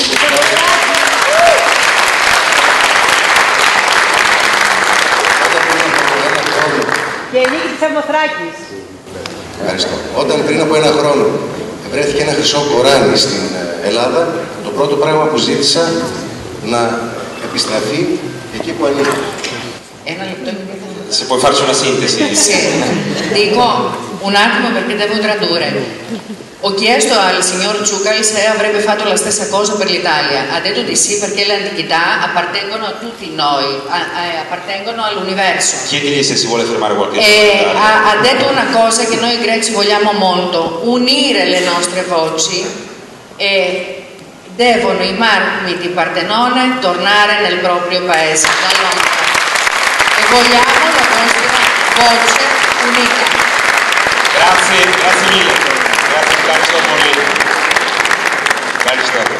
Speaker 18: Και η νίκη της Αμοθράκης.
Speaker 1: Ευχαριστώ. Όταν πριν από ένα χρόνο βρέθηκε ένα χρυσό κοράνι στην Ελλάδα, το πρώτο πράγμα που ζήτησα να επιστραφεί εκεί που ανήκει.
Speaker 2: Ένα λεπτό.
Speaker 16: Se puoi farci una sintesi.
Speaker 2: Sì, dico un attimo perché devo tradurre. Ho chiesto al signor Tsoukalis se avrebbe fatto la stessa cosa per l'Italia. Ha detto di sì perché le antichità appartengono a tutti noi, appartengono all'universo.
Speaker 16: Chiedigli se si vuole fermare qualche
Speaker 2: ha detto una cosa che noi greci vogliamo molto, unire le nostre voci e devono i marmi di Partenone tornare nel proprio paese. E vogliamo la nostra voce unita.
Speaker 16: Grazie mille. Grazie, Carlo Molino. Grazie.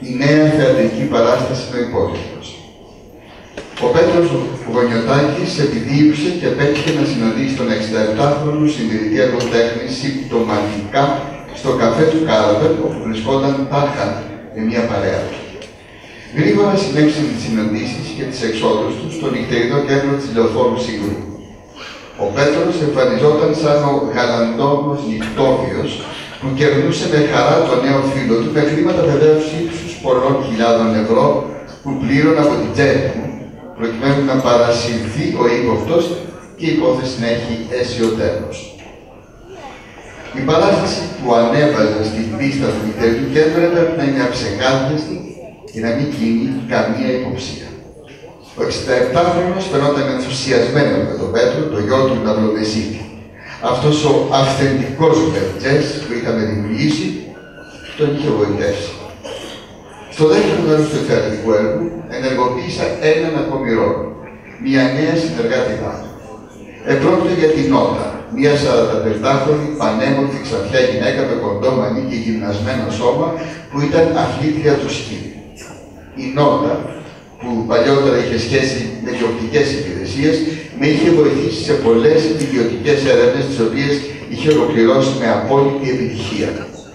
Speaker 10: η νέα θεατρική παράσταση «Ο Υπότιτλος». Ο Πέτρος Γονιωτάκης επιδίωξε και πέτυχε να συναντήσει τον 67χρονο συντηρητή αργοτέχνη συμπτωματικά στο καφέ του Κάρβελ, όπου βρισκόταν τάχα με μια παρέα του. Γρήγορα συνέχισαν τις συναντήσεις και τις εξόδους του στο νυχτερινό κέντρο της Λεωφόρου Σύγκρου. Ο Πέτρος εμφανιζόταν σαν ο γαλαντόμος νυχτόβιος που κερνούσε με χαρά το νέο φίλο του με χρήματα βεβαίως ύψους πολλών χιλιάδων ευρώ που πλήρωνε από την τσέπη μου, προκειμένου να παρασυρθεί ο ύποπτος και η υπόθεση να έχει αίσιο τέλος. Η παράσταση που ανέβαζε στην πίστα του νυχτερινού κέντρου έπρεπε να είναι αψεκάδιαστη και να μην γίνει καμία υποψία. Ο 67χρονος φαινόταν ενθουσιασμένος με τον Πέτρο, το γιο του Ναυλομεσίτη. Αυτός ο αυθεντικός βερτζές που είχαμε δημιουργήσει, τον είχε βοηθεύσει. Στο δεύτερο μέρος του θεατρικού έργου ενεργοποίησα έναν ακόμη ρόλο, μια νέα συνεργάτητά μου. Επρόκειτο για την Νότα, μια 45χρονη πανέμορφη ξαφιά γυναίκα με κοντό μανί και γυμνασμένο σώμα που ήταν αθλήτρια του σκι. Η Νότα, που παλιότερα είχε σχέση με γεωκτικές υπηρεσίες, με είχε βοηθήσει σε πολλές ιδιωτικές έρευνες, τις οποίες είχε ολοκληρώσει με απόλυτη επιτυχία.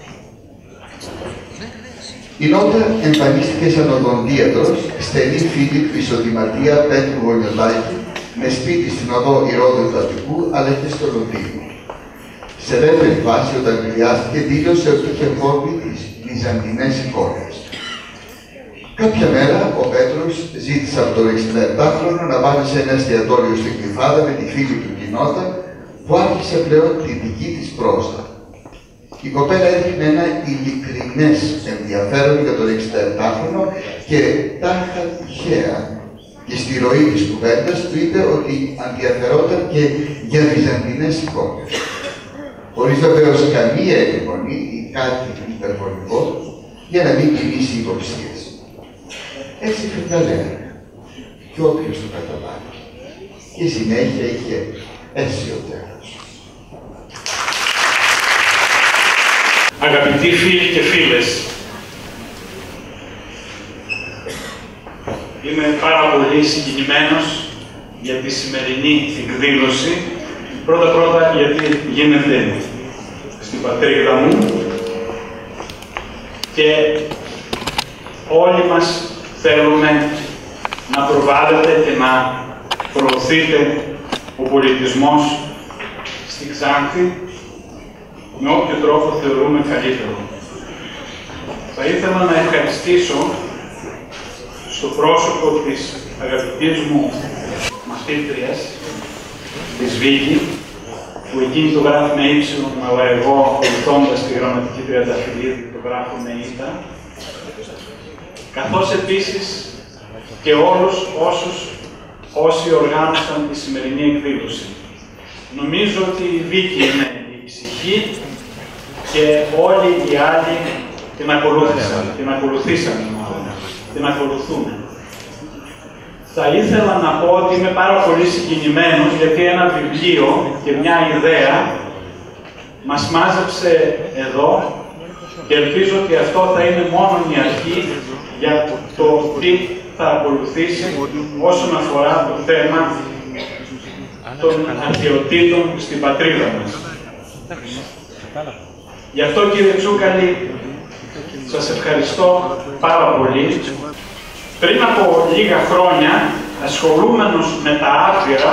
Speaker 10: Η Νότα εμφανίστηκε σαν οδοντίατρος, στενή φίλη του ισοδηματία Πέτρου Γονιωτάκη, με σπίτι στην οδό Ηρώδου του Αττικού, αλλά και στο Λονδίνο. Σε δεύτερη φάση, όταν χρειάστηκε, δήλωσε ότι είχε χόμπι τις βυζαντινές εικόνες. Κάποια μέρα, ο Πέτρος ζήτησε από τον 67χρονο να πάει σε ένα εστιατόριο στην Κλιφάδα με τη φίλη του Νότα, που άρχισε πλέον τη δική της πρόζα. Η κοπέλα έδειχνε ένα ειλικρινές ενδιαφέρον για τον 67χρονο και τάχα τυχαία και στη ροή της κουβέντας του είπε ότι ενδιαφερόταν και για βυζαντινές εικόνες. Χωρίς βεβαίως καμία επιμονή ή κάτι υπερβολικό για να μην κινήσει υποψίες. Έτσι φρυδαλέα και όποιος το καταλάβει. Και η συνέχεια είχε αίσιο τέλος.
Speaker 19: Αγαπητοί φίλοι και φίλες, είμαι πάρα πολύ συγκινημένος για τη σημερινή εκδήλωση. Πρώτα γιατί γίνεται στην πατρίδα μου και όλοι μας θέλουμε να προβάλλετε και να προωθείτε ο πολιτισμός στη Ξάνθη με όποιο τρόπο θεωρούμε καλύτερο. Θα ήθελα να ευχαριστήσω στο πρόσωπο της αγαπητής μου μαθήτριας, της Βίκη, που εκείνη το γράφει με ύψιλον, αλλά εγώ, βοηθώντας τη γραμματική τριανταφυλλίδη, το γράφω με ήτα, καθώς επίσης και όλους όσοι οργάνωσαν τη σημερινή εκδήλωση. Νομίζω ότι η Βίκη είναι η ψυχή και όλοι οι άλλοι την ακολούθησαν, την ακολουθούν. Θα ήθελα να πω ότι είμαι πάρα πολύ συγκινημένος γιατί ένα βιβλίο και μια ιδέα μας μάζεψε εδώ και ελπίζω ότι αυτό θα είναι μόνο η αρχή για το τι θα ακολουθήσει όσον αφορά το θέμα των αρχαιοτήτων στην πατρίδα μας. Γι' αυτό, κύριε Τσούκαλη, σας ευχαριστώ πάρα πολύ. Πριν από λίγα χρόνια, ασχολούμενος με τα άπειρα,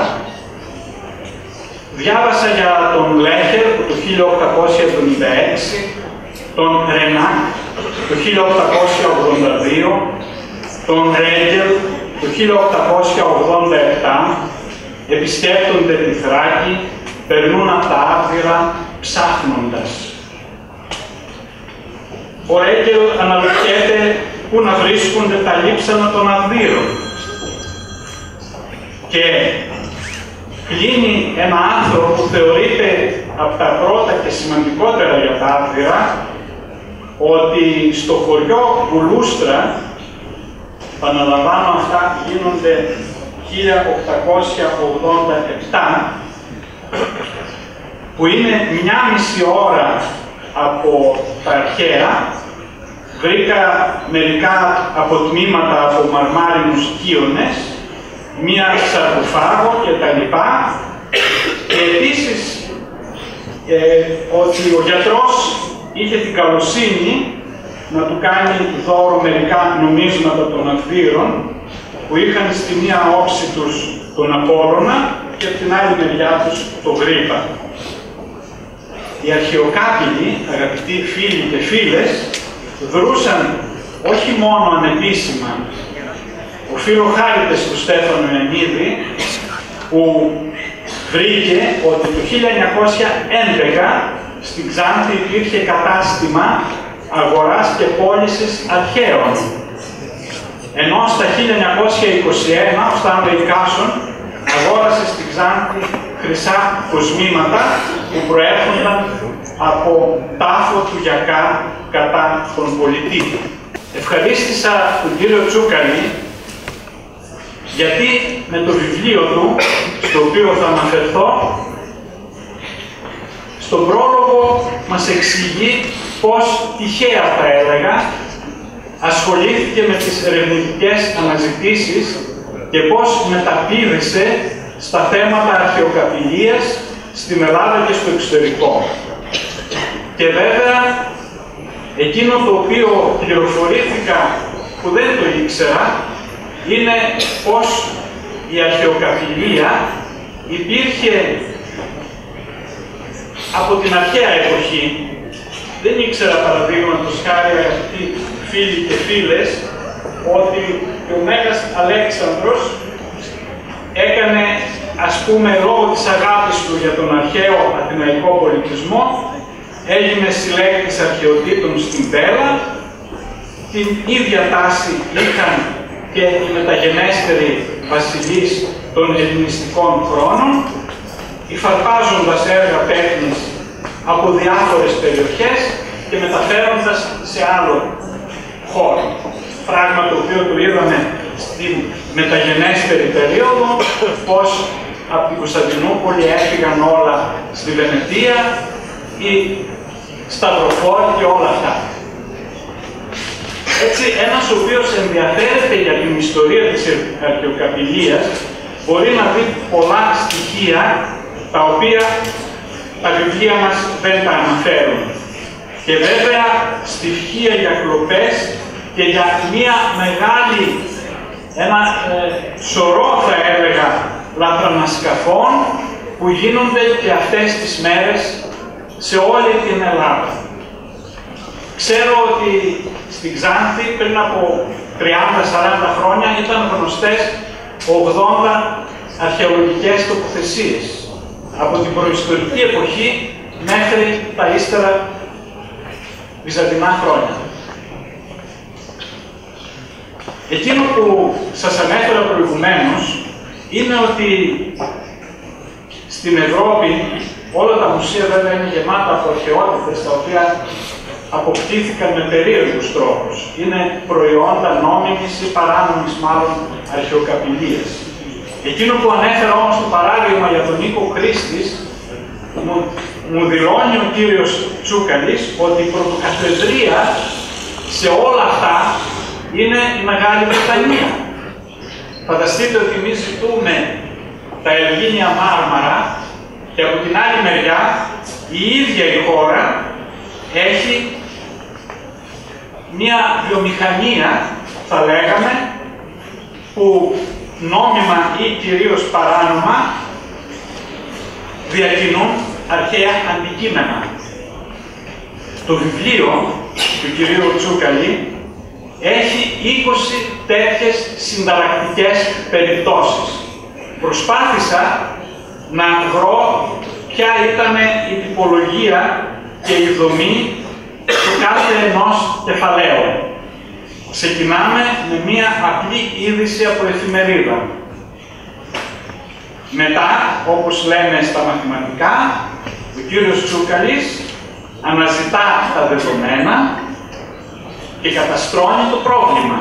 Speaker 19: διάβασα για τον Λέχερ το 1876, τον Ρενάκ το 1882, τον Ρέγκελ το 1887, επισκέπτονται τη Θράκη, περνούν από τα άπειρα ψάχνοντας. Ο Ρέγκελ αναρωτιέται πού να βρίσκονται τα λείψανα των Αυδείρων και κλείνει ένα άρθρο που θεωρείται από τα πρώτα και σημαντικότερα για τα Αυδείρα, ότι στο χωριό Κουλούστρα, επαναλαμβάνω αυτά γίνονται 1887, που είναι 1,5 ώρα από τα αρχαία, βρήκα μερικά αποτμήματα από μαρμάρινους κύονες, μία σαρκοφάγο κτλ. Και επίσης ότι ο γιατρός είχε την καλοσύνη να του κάνει δώρο μερικά νομίσματα των Αυδείρων που είχαν στη μία όψη τους τον Απόλλωνα και από την άλλη μεριά τους τον Γρήπα. Οι αρχαιοκάπηλοι, αγαπητοί φίλοι και φίλες, δρούσαν όχι μόνο ανεπίσημα. Οφείλω χάριτες του Στέφανου Ενίδη που βρήκε ότι το 1911 στην Ξάνθη υπήρχε κατάστημα αγοράς και πώλησης αρχαίων. Ενώ στα 1921 ο Στάνλεϊ Κάσον αγόρασε στην Ξάνθη χρυσά κοσμήματα που προέρχονταν από τάφο του Γιακά κατά τον πολιτή. Ευχαρίστησα τον κύριο Τσούκαλη γιατί με το βιβλίο του, στο οποίο θα αναφερθώ, στον πρόλογο μας εξηγεί πως τυχαία θα έλεγα ασχολήθηκε με τις ερευνητικές αναζητήσεις και πως μεταπήδησε στα θέματα αρχαιοκαπηλείας στην Ελλάδα και στο εξωτερικό. Και βέβαια, εκείνο το οποίο πληροφορήθηκα που δεν το ήξερα είναι πως η αρχαιοκαπηλεία υπήρχε από την αρχαία εποχή. Δεν ήξερα, παραδείγματος χάρη, αγαπητοί φίλοι και φίλες, ότι ο Μέγας Αλέξανδρος έκανε, ας πούμε, λόγω της αγάπης του για τον αρχαίο αθηναϊκό πολιτισμό, έγινε συλλέκτης αρχαιοτήτων στην Πέλα. Την ίδια τάση είχαν και οι μεταγενέστεροι βασιλείς των ελληνιστικών χρόνων, υφαρπάζοντας έργα τέχνης από διάφορες περιοχές και μεταφέροντας σε άλλο χώρο. Πράγμα το οποίο το είδαμε στην μεταγενέστερη περίοδο, πως από την Κωνσταντινούπολη έφυγαν όλα στη Βενετία, η Σταυροφόρη και όλα αυτά. Έτσι, ένας ο οποίος ενδιαφέρεται για την ιστορία της αρχαιοκαπηλείας μπορεί να δει πολλά στοιχεία τα οποία τα βιβλία μας δεν τα αναφέρουν. Και βέβαια στοιχεία για κλοπές και για μια μεγάλη, ένα σωρό θα έλεγα λαθρανασκαφών που γίνονται και αυτές τις μέρες σε όλη την Ελλάδα. Ξέρω ότι στην Ξάνθη πριν από 30-40 χρόνια ήταν γνωστές 80 αρχαιολογικές τοποθεσίες από την προϊστορική εποχή μέχρι τα ύστερα βυζαντινά χρόνια. Εκείνο που σας ανέφερα προηγουμένως είναι ότι στην Ευρώπη όλα τα μουσεία βέβαια είναι γεμάτα από αρχαιότητες τα οποία αποκτήθηκαν με περίεργους τρόπους. Είναι προϊόντα νόμιμης ή παράνομης μάλλον αρχαιοκαπηλείας. Εκείνο που ανέφερα όμως το παράδειγμα για τον Νίκο Κρίστης, μου δηλώνει ο κύριος Τσούκαλης ότι η πρωτοκαθεδρία σε όλα αυτά είναι η Μεγάλη Βρετανία. Φανταστείτε ότι εμείς ζητούμε τα Ελγίνια Μάρμαρα και από την άλλη μεριά η ίδια η χώρα έχει μια βιομηχανία, θα λέγαμε, που νόμιμα ή κυρίως παράνομα διακινούν αρχαία αντικείμενα. Το βιβλίο του κυρίου Τσούκαλη έχει 20 τέτοιες συνταρακτικές περιπτώσεις. Προσπάθησα να βρω ποια ήταν η τυπολογία και η δομή του κάθε ενός κεφαλαίου. Ξεκινάμε με μία απλή είδηση από εφημερίδα. Μετά, όπως λέμε στα μαθηματικά, ο κύριος Τσούκαλης αναζητά τα δεδομένα και καταστρώνει το πρόβλημα.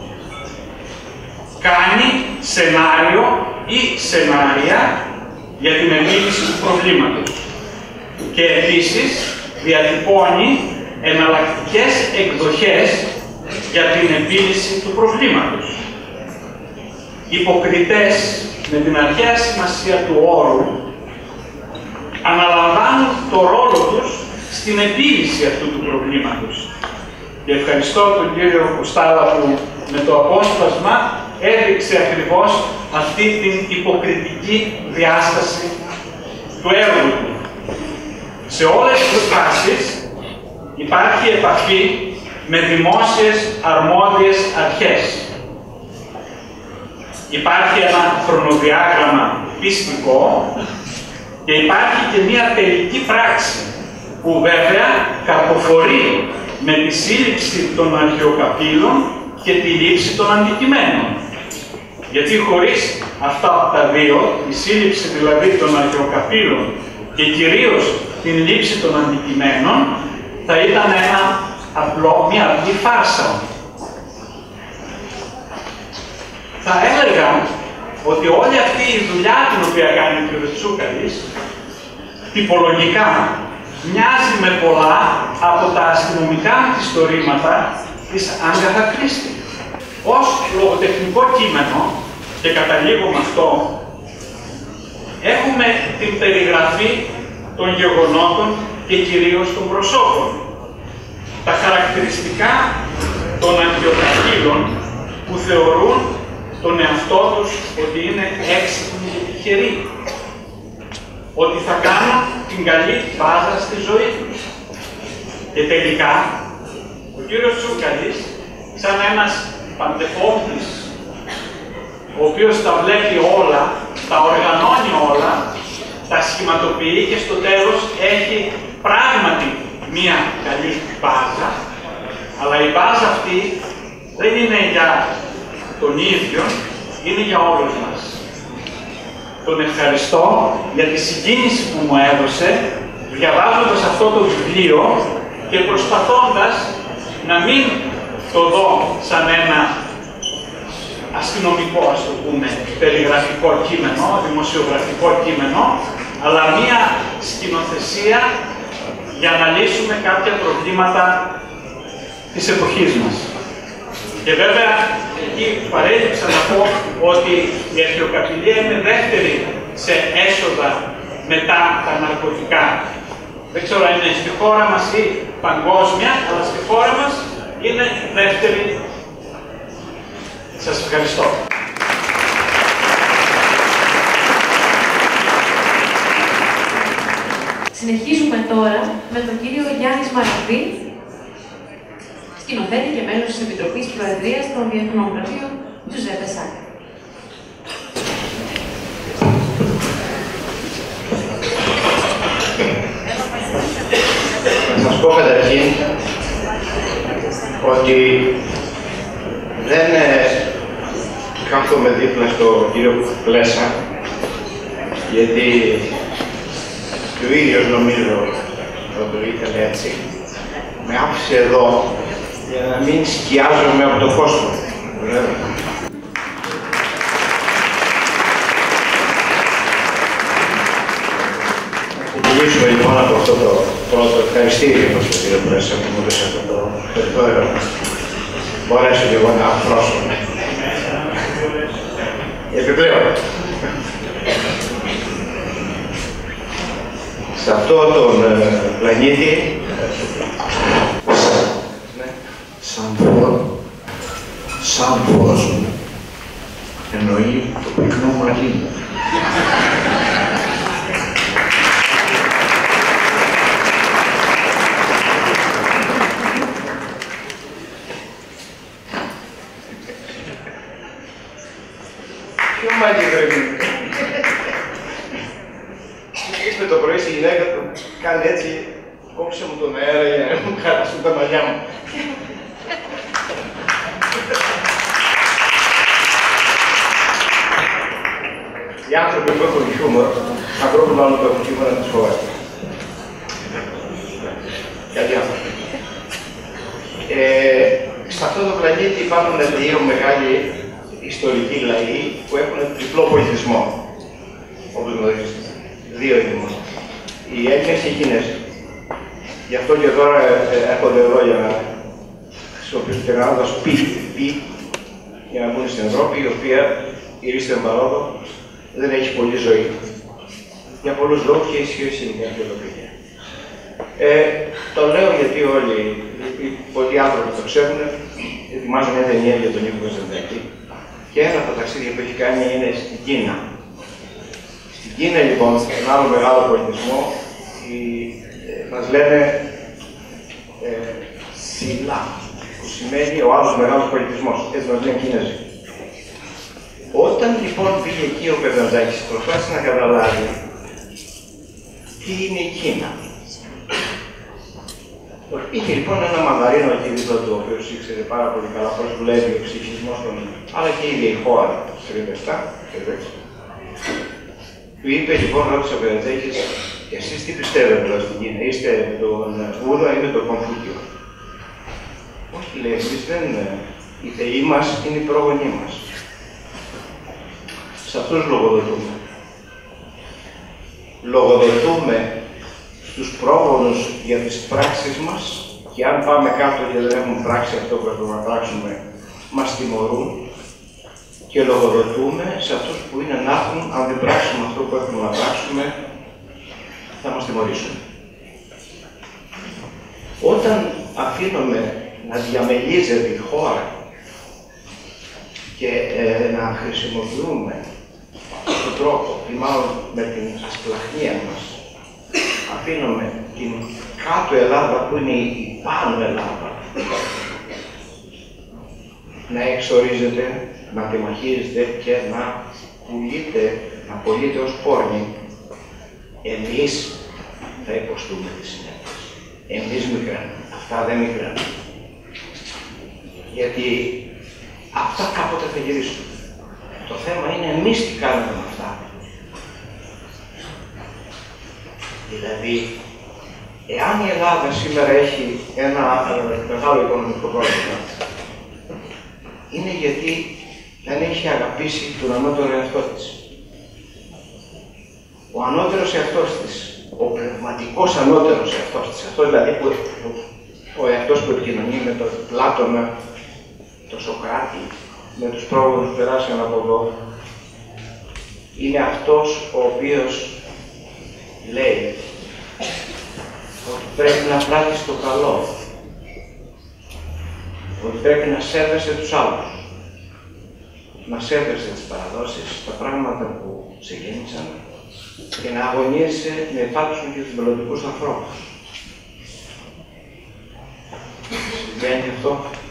Speaker 19: Κάνει σενάριο ή σενάρια για την επίλυση του προβλήματος. Και επίσης διατυπώνει εναλλακτικές εκδοχές για την επίλυση του προβλήματος. Υποκριτές, με την αρχαία σημασία του όρου, αναλαμβάνουν το ρόλο τους στην επίλυση αυτού του προβλήματος. Και ευχαριστώ τον κύριο Κουστάλα που με το απόσπασμα έδειξε ακριβώς αυτή την υποκριτική διάσταση του έργου του. Σε όλες τις δράσεις υπάρχει επαφή με δημόσιες αρμόδιες αρχές. Υπάρχει ένα χρονοδιάγραμμα πιστικό και υπάρχει και μια τελική πράξη που βέβαια καρποφορεί με τη σύλληψη των αρχαιοκαπήλων και τη λήψη των αντικειμένων. Γιατί χωρίς αυτά τα δύο, η σύλληψη δηλαδή των αρχαιοκαπήλων και κυρίως την λήψη των αντικειμένων, θα ήταν μια απλή φάρσα. Θα έλεγα ότι όλη αυτή η δουλειά την οποία κάνει ο κ. Τσούκαλης, τυπολογικά, μοιάζει με πολλά από τα αστυνομικά μυθιστορήματα της Άγκαθα Κρίστη. Ως λογοτεχνικό κείμενο, και καταλήγω με αυτό, έχουμε την περιγραφή των γεγονότων και κυρίως των προσώπων. Τα χαρακτηριστικά των αρχαιοκαπήλων που θεωρούν τον εαυτό τους ότι είναι έξυπνοι και τυχεροί. Ότι θα κάνουν την καλή βάζα στη ζωή τους. Και τελικά, ο κύριος Τσούκαλης, σαν ένας παντεπόντης, ο οποίος τα βλέπει όλα, τα οργανώνει όλα, τα σχηματοποιεί και στο τέλος έχει πράγματι μία καλή μπάζα, αλλά η μπάζα αυτή δεν είναι για τον ίδιο, είναι για όλους μας. Τον ευχαριστώ για τη συγκίνηση που μου έδωσε, διαβάζοντας αυτό το βιβλίο και προσπαθώντας να μην το δω σαν ένα αστυνομικό, ας το πούμε, περιγραφικό κείμενο, δημοσιογραφικό κείμενο, αλλά μία σκηνοθεσία για να λύσουμε κάποια προβλήματα της εποχής μας. Και βέβαια, εκεί παρέλειψα να πω ότι η αρχαιοκαπηλεία είναι δεύτερη σε έσοδα μετά τα ναρκωτικά. Δεν ξέρω αν είναι στη χώρα μας ή παγκόσμια, αλλά στη χώρα μας είναι δεύτερη. Σας ευχαριστώ.
Speaker 11: Συνεχίζουμε τώρα με τον κύριο Γιάννη Μαραβή, σκηνοθέτη και μέλος της Επιτροπής Προεδρίας των Διεθνών Γραφείων του ΖΕΠΕΣΑΚ.
Speaker 3: Να σας πω καταρχήν ότι δεν κάθομαι δίπλα στο κύριο Πλέσα, γιατί και ο ίδιος νομίζω ότι το ήθελε έτσι. Με άφησε εδώ για να μην σκιάζομαι από το φως του. Θα ξεκινήσουμε λοιπόν από αυτό το πρώτο ευχαριστήριο προς τον κύριο Πλέσα που μου έδωσε αυτό το περιθώριο. Μπορέσω και εγώ να αφρώσουμε. Επιπλέον, σε αυτό τον πλανήτη, σαν φως εννοεί το πυκνό μαλλί μου. Ποιο μάτι πρέπει. Ήρθε το πρωί στη γυναίκα του, κάνει έτσι, κόψε μου τον αέρα για να μου χάσουν τα μαλλιά μου. Οι άνθρωποι που έχουν χιούμορ, ανθρώπων άλλων που έχουν χιούμορ να τους φοβάστε. Γιατί άνθρωποι. Σε αυτό το πλανήτη υπάρχουν δύο μεγάλοι ιστορικοί λαοί που έχουν διπλό πολιτισμό. Όπως γνωρίζετε. Δύο είναι μόνο. Οι Έλληνες και οι Κινέζοι. Γι' αυτό και τώρα έρχονται εδώ για να χρησιμοποιούν την Ελλάδα ως πι για να μπουν στην Ευρώπη, η οποία η ρίστεν παρόδο δεν έχει πολύ ζωή. Για πολλούς λόγους και ισχύει η αρχαιολογία. Το λέω γιατί όλοι, πολλοί άνθρωποι το ξέρουν, ετοιμάζουν μια ταινία για τον Νίκο Κωνσταντάκη και ένα από τα ταξίδια που έχει κάνει είναι στην Κίνα. Στην Κίνα, λοιπόν, ένα άλλο μεγάλο πολιτισμό, μας λένε Σιλά, που σημαίνει ο άλλος μεγάλος πολιτισμός. Έτσι μας λένε Κίναζοι. Όταν λοιπόν πήγε εκεί ο Κωνσταντάκης, προσπάθησε να καταλάβει τι είναι η Κίνα. Είχε λοιπόν ένα μανδαρίνο εκεί δίπλα του, ο οποίος ήξερε πάρα πολύ καλά πώς δουλεύει ο ψυχισμός των, αλλά και η ίδια η χώρα, το 1937, του είπε λοιπόν, ρώτησε ο Κωνσταντάκης, εσείς τι πιστεύετε εδώ στην Κίνα, είστε με τον Βούδα ή με τον Κομφούκιο? Όχι, λέει, εμείς δεν, οι θεοί μας είναι οι πρόγονοί μας. Σε αυτούς λογοδοτούμε. Λογοδοτούμε στους πρόγονους για τις πράξεις μας και αν πάμε κάτω και δεν έχουμε πράξει αυτό που έχουμε να πράξουμε, μας τιμωρούν και λογοδοτούμε σε αυτούς που είναι να έχουν, αν δεν πράξουμε αυτό που έχουμε να πράξουμε, θα μας τιμωρήσουν. Όταν αφήνουμε να διαμελίζεται η χώρα και να χρησιμοποιούμε τον τρόπο, ή μάλλον με την ασπλαχνία μας, αφήνουμε την κάτω Ελλάδα που είναι η πάνω Ελλάδα να εξορίζεται, να τεμαχίζεται και να πουλείται, να πωλείται ως πόρνη, εμείς θα υποστούμε τις συνέπειες. Εμείς μικραίνουμε. Αυτά δεν μικραίνουν. Γιατί αυτά κάποτε θα γυρίσουν. Το θέμα είναι εμείς τι κάνουμε με αυτά. Δηλαδή, εάν η Ελλάδα σήμερα έχει ένα μεγάλο οικονομικό πρόβλημα, είναι γιατί δεν έχει αγαπήσει τον ανώτερο εαυτό της. Ο ανώτερος εαυτός της, ο πνευματικός ανώτερος εαυτός της, αυτό δηλαδή που, ο εαυτός που επικοινωνεί με τον Πλάτωνα, τον Σοκράτη, με τους πρόγονους που περάσαν από εδώ, είναι αυτός ο οποίος λέει ότι πρέπει να πράττεις το καλό, ότι πρέπει να σέβεσαι τους άλλους, να σέβεσαι τις παραδόσεις, τα πράγματα που σε γέννησαν και να αγωνίζεσαι να υπάρξουν και τους μελλοντικούς ανθρώπους. Συμβαίνει αυτό?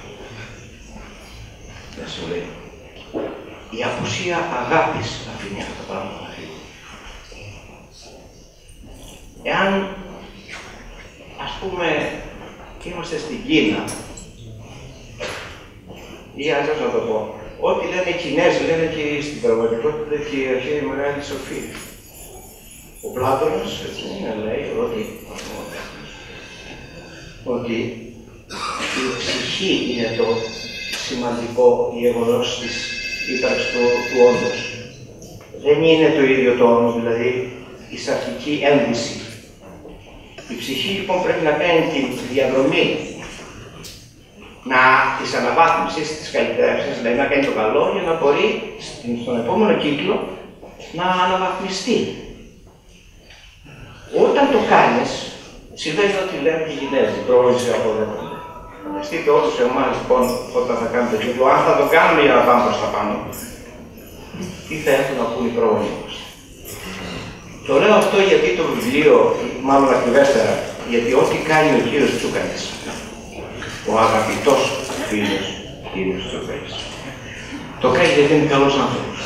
Speaker 3: Δεν σου λέει. Η απουσία αγάπης αφήνει αυτά τα πράγματα να φύγουν. Εάν, ας πούμε, είμαστε στην Κίνα, ή αλλιώς να το πω, ό,τι λένε οι Κινέζοι λένε και στην πραγματικότητα και οι αρχαίοι μεγάλοι σοφοί. Ο Πλάτωνας, έτσι είναι, λέει ότι η ψυχή είναι το σημαντικό γεγονός της ύπαρξης του όντως. Δεν είναι το ίδιο το όντως, δηλαδή η σαρκική ένδυση. Η ψυχή λοιπόν πρέπει να κάνει τη διαδρομή της αναβάθμισης, της καλλιτέρευσης, δηλαδή να κάνει το καλό για να μπορεί στον επόμενο κύκλο να αναβαθμιστεί. Όταν το κάνεις, συμβαίνει ό,τι λένε και οι Κινέζοι, πρόβληση αποδέχονται. Φανταστείτε όλους εμάς λοιπόν όταν θα κάνουμε το κύκλο, αν θα το κάνουμε για να πάμε προς τα πάνω, τι θα έχουν να πούν οι πρόγονοι μας. Το λέω αυτό γιατί το βιβλίο, μάλλον ακριβέστερα, γιατί ό,τι κάνει ο κύριος Τσούκαλης, ο αγαπητός φίλος κύριος Τσούκαλης, το κάνει γιατί είναι καλός άνθρωπος.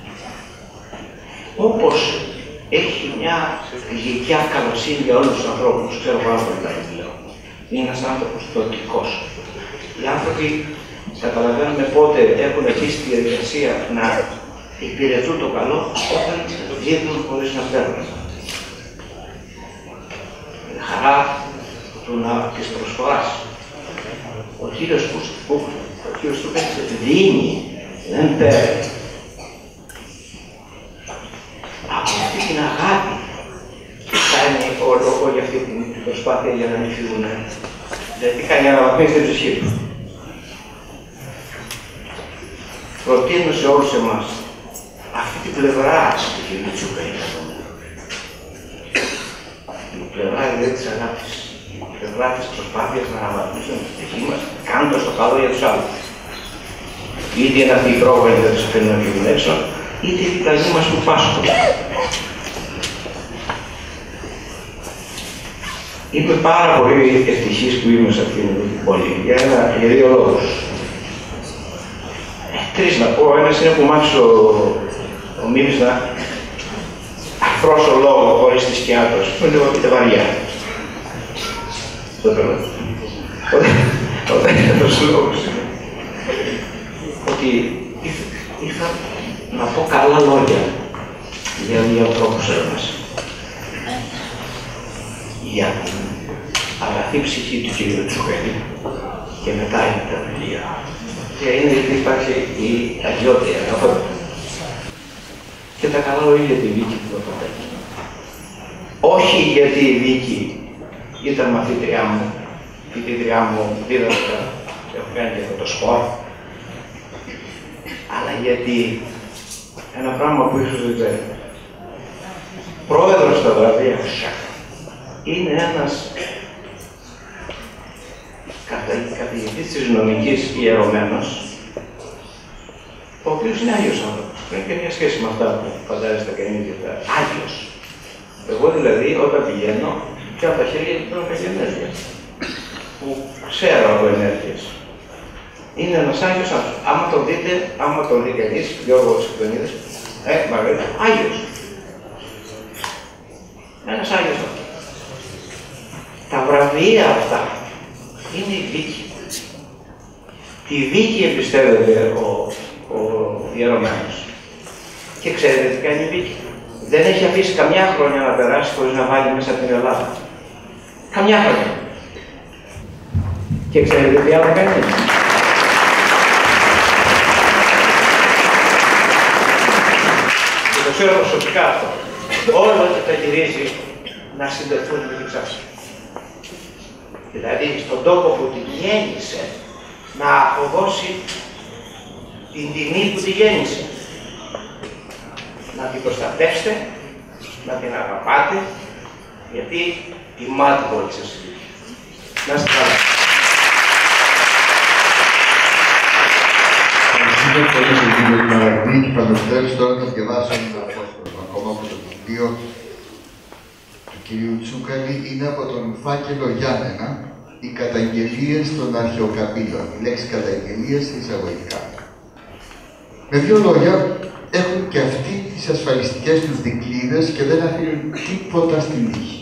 Speaker 3: Όπως έχει μια γλυκιά καλοσύνη για όλους τους ανθρώπους, ξέρω πάρα πολύ τα λέω. Είναι ένας άνθρωπος δοτικός. Οι άνθρωποι καταλαβαίνουν πότε έχουν αρχίσει τη διαδικασία να υπηρετούν το καλό όταν δίνουν χωρίς να παίρνουν. Είναι χαρά της προσφοράς. Ο κύριος Τσούκαλης δίνει, δεν παίρνει. Από αυτή την αγάπη κάνει όλη αυτή την προσπάθεια για να μην φύγουν. Γιατί κάνει αναβαθμίσει την ψυχή του. προτείνω σε όλους εμάς αυτή την πλευρά του κ. Τσούκαλη. Η πλευρά δηλαδή της αγάπης. Η πλευρά της προσπάθειας να αναβαθμίσουμε την ψυχή μας, κάνοντας το καλό για τους άλλους. Είτε είναι αυτοί οι πρόγραμμοι δεν τους αφήνουν να φύγουν έξω, είτε οι διπλανοί μας που πάσχουν. Είμαι πάρα πολύ ευτυχής που είμαι σε αυτήν την πόλη, για δύο λόγους. Τρεις να πω. Ένας είναι που μ' άφησε ο Μίμης να αφρώσω λόγο χωρίς τη σκιά του, που είναι λίγο πείτε βαριά. Το θέλω. Ο δεύτερος λόγος είναι ότι ήρθα να πω καλά λόγια για δύο ανθρώπους μας. Για την αγαθή ψυχή του κ. Τσούκαλη και μετά είναι τα βιβλία. Και είναι γιατί υπάρχει η αγιότητα, η αγαθότητα. Και τα καλά λόγια για τη Βίκη του Παπαδάκη. Όχι γιατί η Βίκη ήταν μαθήτριά μου, φοιτήτριά μου, δίδασκα, έχω κάνει και αυτό το σπορ, αλλά γιατί ένα πράγμα που ίσως δεν ξέρω. Πρόεδρος στα βραβεία είναι ένας καθηγητής της νομικής ιερωμένος, ο οποίος είναι Άγιος άνθρωπος. Δεν έχει καμία σχέση με αυτά που φαντάζεστε κανείς για τα Άγιος. Εγώ δηλαδή όταν πηγαίνω και από τα χέρια του παίρνω κάποια ενέργεια, που ξέρω από ενέργειες. Είναι ένας Άγιος άνθρωπος. Άμα τον δείτε, άμα τον δει κανείς, Γιώργο Σικτονίδης, Μαργαρίτα, Άγιος. Ένας Άγιος άνθρωπος. Τα βραβεία αυτά είναι η Βίκη. Τη Βίκη εμπιστεύεται ο ιερωμένος. Και ξέρετε τι κάνει η Βίκη. Δεν έχει αφήσει καμιά χρόνια να περάσει χωρίς να βάλει μέσα την Ελλάδα. Καμιά χρόνια. Και ξέρετε τι άλλο κάνει. Και το ξέρω προσωπικά αυτό. Όλο και τα γυρίζει να συντεθούν με την Ξάνθη. Δηλαδή στον τόπο που την γέννησε να αποδώσει την τιμή που τη γέννησε. Να την προστατεύσετε, να την αγαπάτε, γιατί τιμάται πολύ σας. Να είστε καλά.
Speaker 10: Ευχαριστούμε πολύ στον κύριο Μαραγνή και Παντοφτέλης. Τώρα θα διαβάσω ένα απόσπασμα ακόμα από το βιβλίο του κυρίου Τσούκαλη. Είναι από τον φάκελο Γιάννενα, οι καταγγελίες των αρχαιοκαπήλων. Η λέξη καταγγελίες εισαγωγικά. Με δύο λόγια, έχουν και αυτοί τις ασφαλιστικές τους δικλείδες και δεν αφήνουν τίποτα στην τύχη.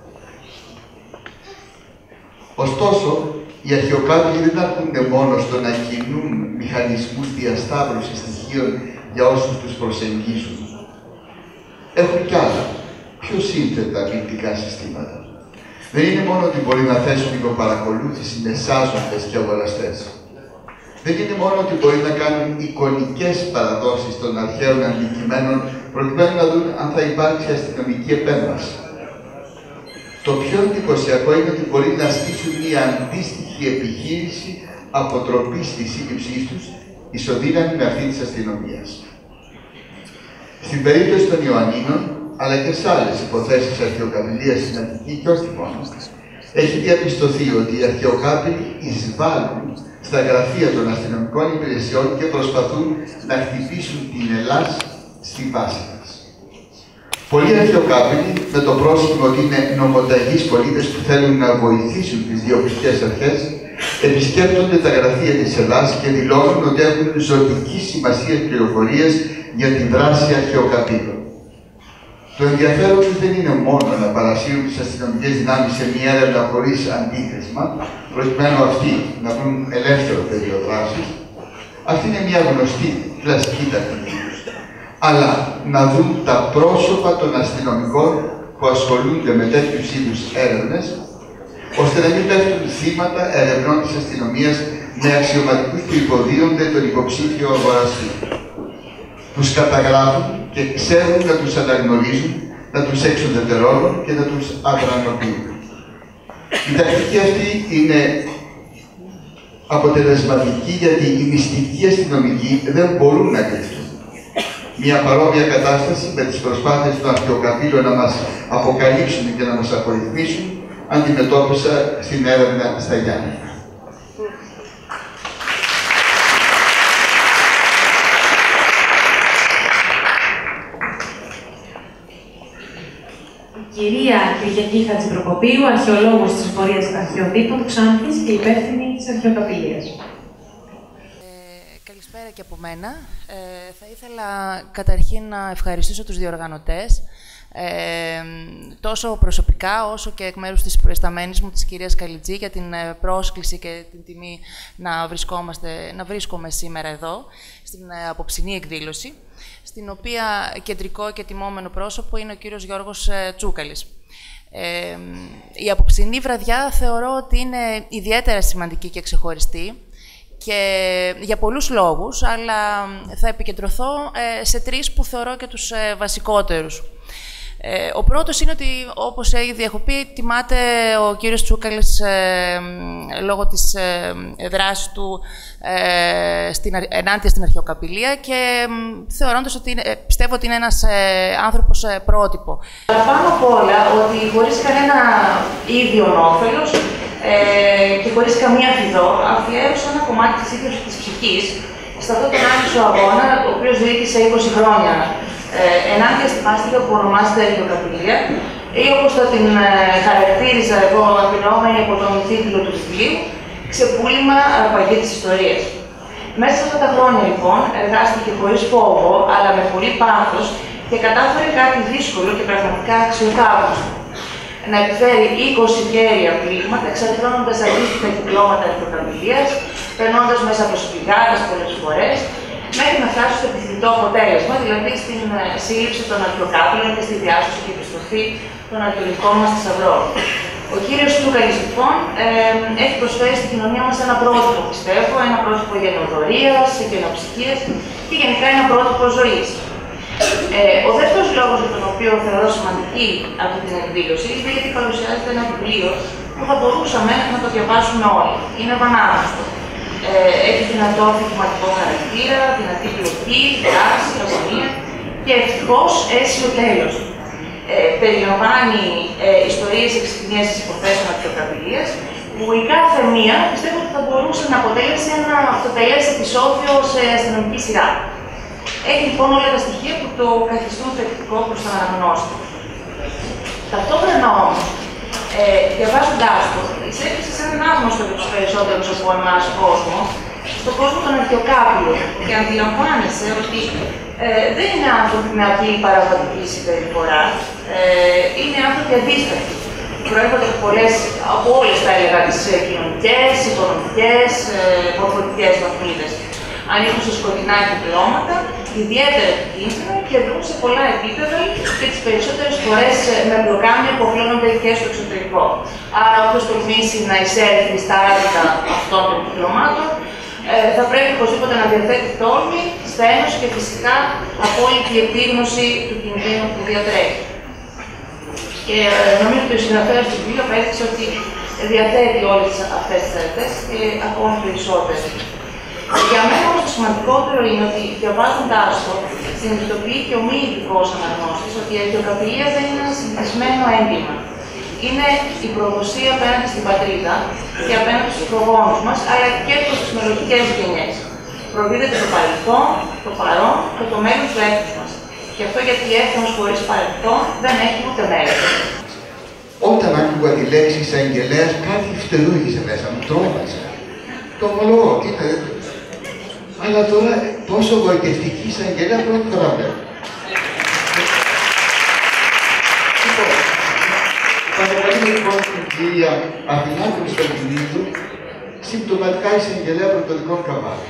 Speaker 10: Ωστόσο, οι αρχαιοκάπηλοι δεν αρκούνται μόνο στο να κινούν μηχανισμούς διασταύρωσης στοιχείων για όσους τους προσεγγίζουν. Έχουν κι άλλα, πιο σύνθετα μυντικά συστήματα. Δεν είναι μόνο ότι μπορεί να θέσουν υποπαρακολούθηση μεσάζοντες και αγοραστές. Δεν είναι μόνο ότι μπορεί να κάνουν εικονικές παραδόσεις των αρχαίων αντικειμένων προκειμένου να δουν αν θα υπάρξει αστυνομική επέμβαση. Το πιο εντυπωσιακό είναι ότι μπορεί να στήσουν μια αντίστοιχη επιχείρηση αποτροπής της σύλληψής τους ισοδύναμη με αυτή της αστυνομίας. Στην περίπτωση των Ιωαννίνων, αλλά και σε άλλες υποθέσεις αρχαιοκαπηλείας στην Αττική και όχι μόνο, έχει διαπιστωθεί ότι οι αρχαιοκάπηλοι εισβάλλουν στα γραφεία των αστυνομικών υπηρεσιών και προσπαθούν να χτυπήσουν την Ελλάδα στη βάση της. Πολλοί αρχαιοκάπηλοι, με το πρόσχημα ότι είναι νομοταγείς πολίτες που θέλουν να βοηθήσουν τις διοικητικές αρχές, επισκέπτονται τα γραφεία της Ελλάδας και δηλώνουν ότι έχουν ζωτική σημασία πληροφορίες για την δράση αρχαιοκαπήλων. Το ενδιαφέρον τους δεν είναι μόνο να παρασύρουν τις αστυνομικές δυνάμεις σε μια έρευνα χωρίς αντίκρισμα, προκειμένου αυτοί να βρουν ελεύθερο πεδίο δράσης. Αυτή είναι μια γνωστή κλασική τακτική τους. Αλλά να δουν τα πρόσωπα των αστυνομικών που ασχολούνται με τέτοιους είδους έρευνες, ώστε να μην πέφτουν θύματα ερευνών της αστυνομίας με αξιωματικούς που υποδίονται τον υποψήφιο αγοραστή. Τους καταγράφουν και ξέρουν να τους αναγνωρίζουν, να τους εξουδετερώνουν και να τους αδρανοποιούν. Η τακτική αυτή είναι αποτελεσματική γιατί οι μυστικοί αστυνομικοί δεν μπορούν να κρυφτούν. Μια παρόμοια κατάσταση με τις προσπάθειες των αρχαιοκαπήλων να μας αποκαλύψουν και να μας απορριθμίσουν αντιμετώπισα στην έρευνα στα Γιάννη.
Speaker 11: Κυρία Κυριακή Χατζηπροκοπίου, αρχαιολόγος της Εφορίας Αρχαιοτύπων του Ξάνθης και υπεύθυνη της Αρχαιοκαπηλείας.
Speaker 20: Καλησπέρα και από μένα. Θα ήθελα καταρχήν να ευχαριστήσω τους διοργανωτές, τόσο προσωπικά όσο και εκ μέρους της προϊσταμένης μου, της κυρίας Καλιτζή, για την πρόσκληση και την τιμή να βρίσκομαι σήμερα εδώ, στην απόψινή εκδήλωση, στην οποία κεντρικό και τιμόμενο πρόσωπο είναι ο κύριος Γιώργος Τσούκαλης. Η απόψινή βραδιά θεωρώ ότι είναι ιδιαίτερα σημαντική και ξεχωριστή και για πολλούς λόγους, αλλά θα επικεντρωθώ σε τρεις που θεωρώ και τους βασικότερους. Ο πρώτος είναι ότι, όπως ήδη έχω πει, τιμάται ο κύριος Τσούκαλης λόγω της δράσης του ενάντια στην αρχαιοκαπηλεία και θεωρώντας ότι πιστεύω ότι είναι ένας άνθρωπος πρότυπο.
Speaker 11: Πάνω απ' όλα ότι χωρίς κανένα ίδιο όφελος και χωρίς καμία φιδό αφιέρωσε ένα κομμάτι της ίδιας της ψυχής σε αυτόν τον άξιο αγώνα, ο οποίος διήρκησε 20 χρόνια ενάντια στη μάστιγα που ονομάζεται αρχαιοκαπηλεία ή όπως θα την χαρακτήριζα εγώ απεινόμενη από τον τίτλο του βιβλίου, ξεπούλημα αρπαγή της ιστορίας. Μέσα σε αυτά τα χρόνια λοιπόν εργάστηκε χωρίς φόβο αλλά με πολύ πάθος και κατάφερε κάτι δύσκολο και πραγματικά αξιοθαύμαστο. Να επιφέρει 20 κέρια πλήγματα εξαρτώνοντας αντίστοιχα διπλώματα αρχαιοκαπηλείας, περνώντας μέσα από σφυγάδες πολλές φορές, μέχρι να φτάσει στο επιθυμητό αποτέλεσμα, δηλαδή στην σύλληψη των αρχαιοκάπηλων και στη διάσωση και επιστροφή των αρχαιολογικών μας θησαυρών. Ο κύριος Τσούκαλης, λοιπόν, έχει προσφέρει στην κοινωνία μας ένα πρότυπο, πιστεύω, ένα πρότυπο γενεοδορίας, γενοψυχίας και γενικά ένα πρότυπο ζωής. Ο δεύτερος λόγος για τον οποίο θεωρώ σημαντική αυτή την εκδήλωση είναι γιατί παρουσιάζεται ένα βιβλίο που θα μπορούσαμε να το διαβάσουμε όλοι. Είναι βανάγνωστο. Έχει δυνατό αφηγηματικό χαρακτήρα, δυνατή πλοκή, δράση, αγωνία και ευτυχώς αίσιο τέλος. Περιλαμβάνει ιστορίες εξυπνίασης υποθέσεων αρχαιοκαπηλείας, που η κάθε μία πιστεύω ότι θα μπορούσε να αποτελέσει ένα αυτοτελές επεισόδιο σε αστυνομική σειρά. Έχει λοιπόν όλα τα στοιχεία που το καθιστούν θετικό προς τον αναγνώστη. Ταυτόχρονα όμως, διαβάζοντάς το, εισέρχεσαι σε έναν άγνωστο για τους περισσότερους από εμάς κόσμο, στον κόσμο των αρχαιοκάπηλων, και αντιλαμβάνεσαι ότι δεν είναι άνθρωποι με απλή παραβατική συμπεριφορά, είναι άνθρωποι αντίστοιχοι. Προέρχονται από όλες τα έλεγα τις κοινωνικές, οικονομικές, μορφωτικές βαθμίδες. Ανήκουν σε σκοτεινά κυκλώματα, ιδιαίτερα επικίνδυνα και δρούν σε πολλά επίπεδα και τις περισσότερες φορές με μπλοκάμια που οφείλονται και στο εξωτερικό. Άρα, όποιος τολμήσει να εισέλθει στα άδικα αυτών των κυκλωμάτων, θα πρέπει οπωσδήποτε να διαθέτει τόλμη, σθένος και φυσικά απόλυτη επίγνωση του κινδύνου που διατρέχει. Και νομίζω ότι ο συγγραφέας του βιβλίου απέδειξε ότι διαθέτει όλες αυτές τις αρετές και ακόμη περισσότερες. Για μένα όμως το σημαντικότερο είναι ότι διαβάζοντάς το, συνειδητοποιεί και ο μη ειδικός αναγνώστης ότι η αρχαιοκαπηλεία δεν είναι ένα συνηθισμένο έγκλημα. Είναι η προδοσία απέναντι στην πατρίδα και απέναντι στους προγόνους μας, αλλά και προς τις μελλοντικές γενιές. Προδίδεται το παρελθόν, το παρόν και το μέλλον του έθνους μας. Και αυτό γιατί έθνος χωρίς παρελθόν δεν έχει ούτε μέλλον.
Speaker 10: Όταν άκουγα τη λέξη εισαγγελέας, κάτι φτερούγησε μέσα μου, τρόμαξα. Το ομολογώ, κοίτα, αλλά τώρα τόσο γοητευτική εισαγγελέα πρώτη φορά βλέπω. Παρακαλούμε λοιπόν την κυρία Αθηνά Κωνσταντινίδου, συμπτωματικά εισαγγελέα πρωτοδικών Καβάλας.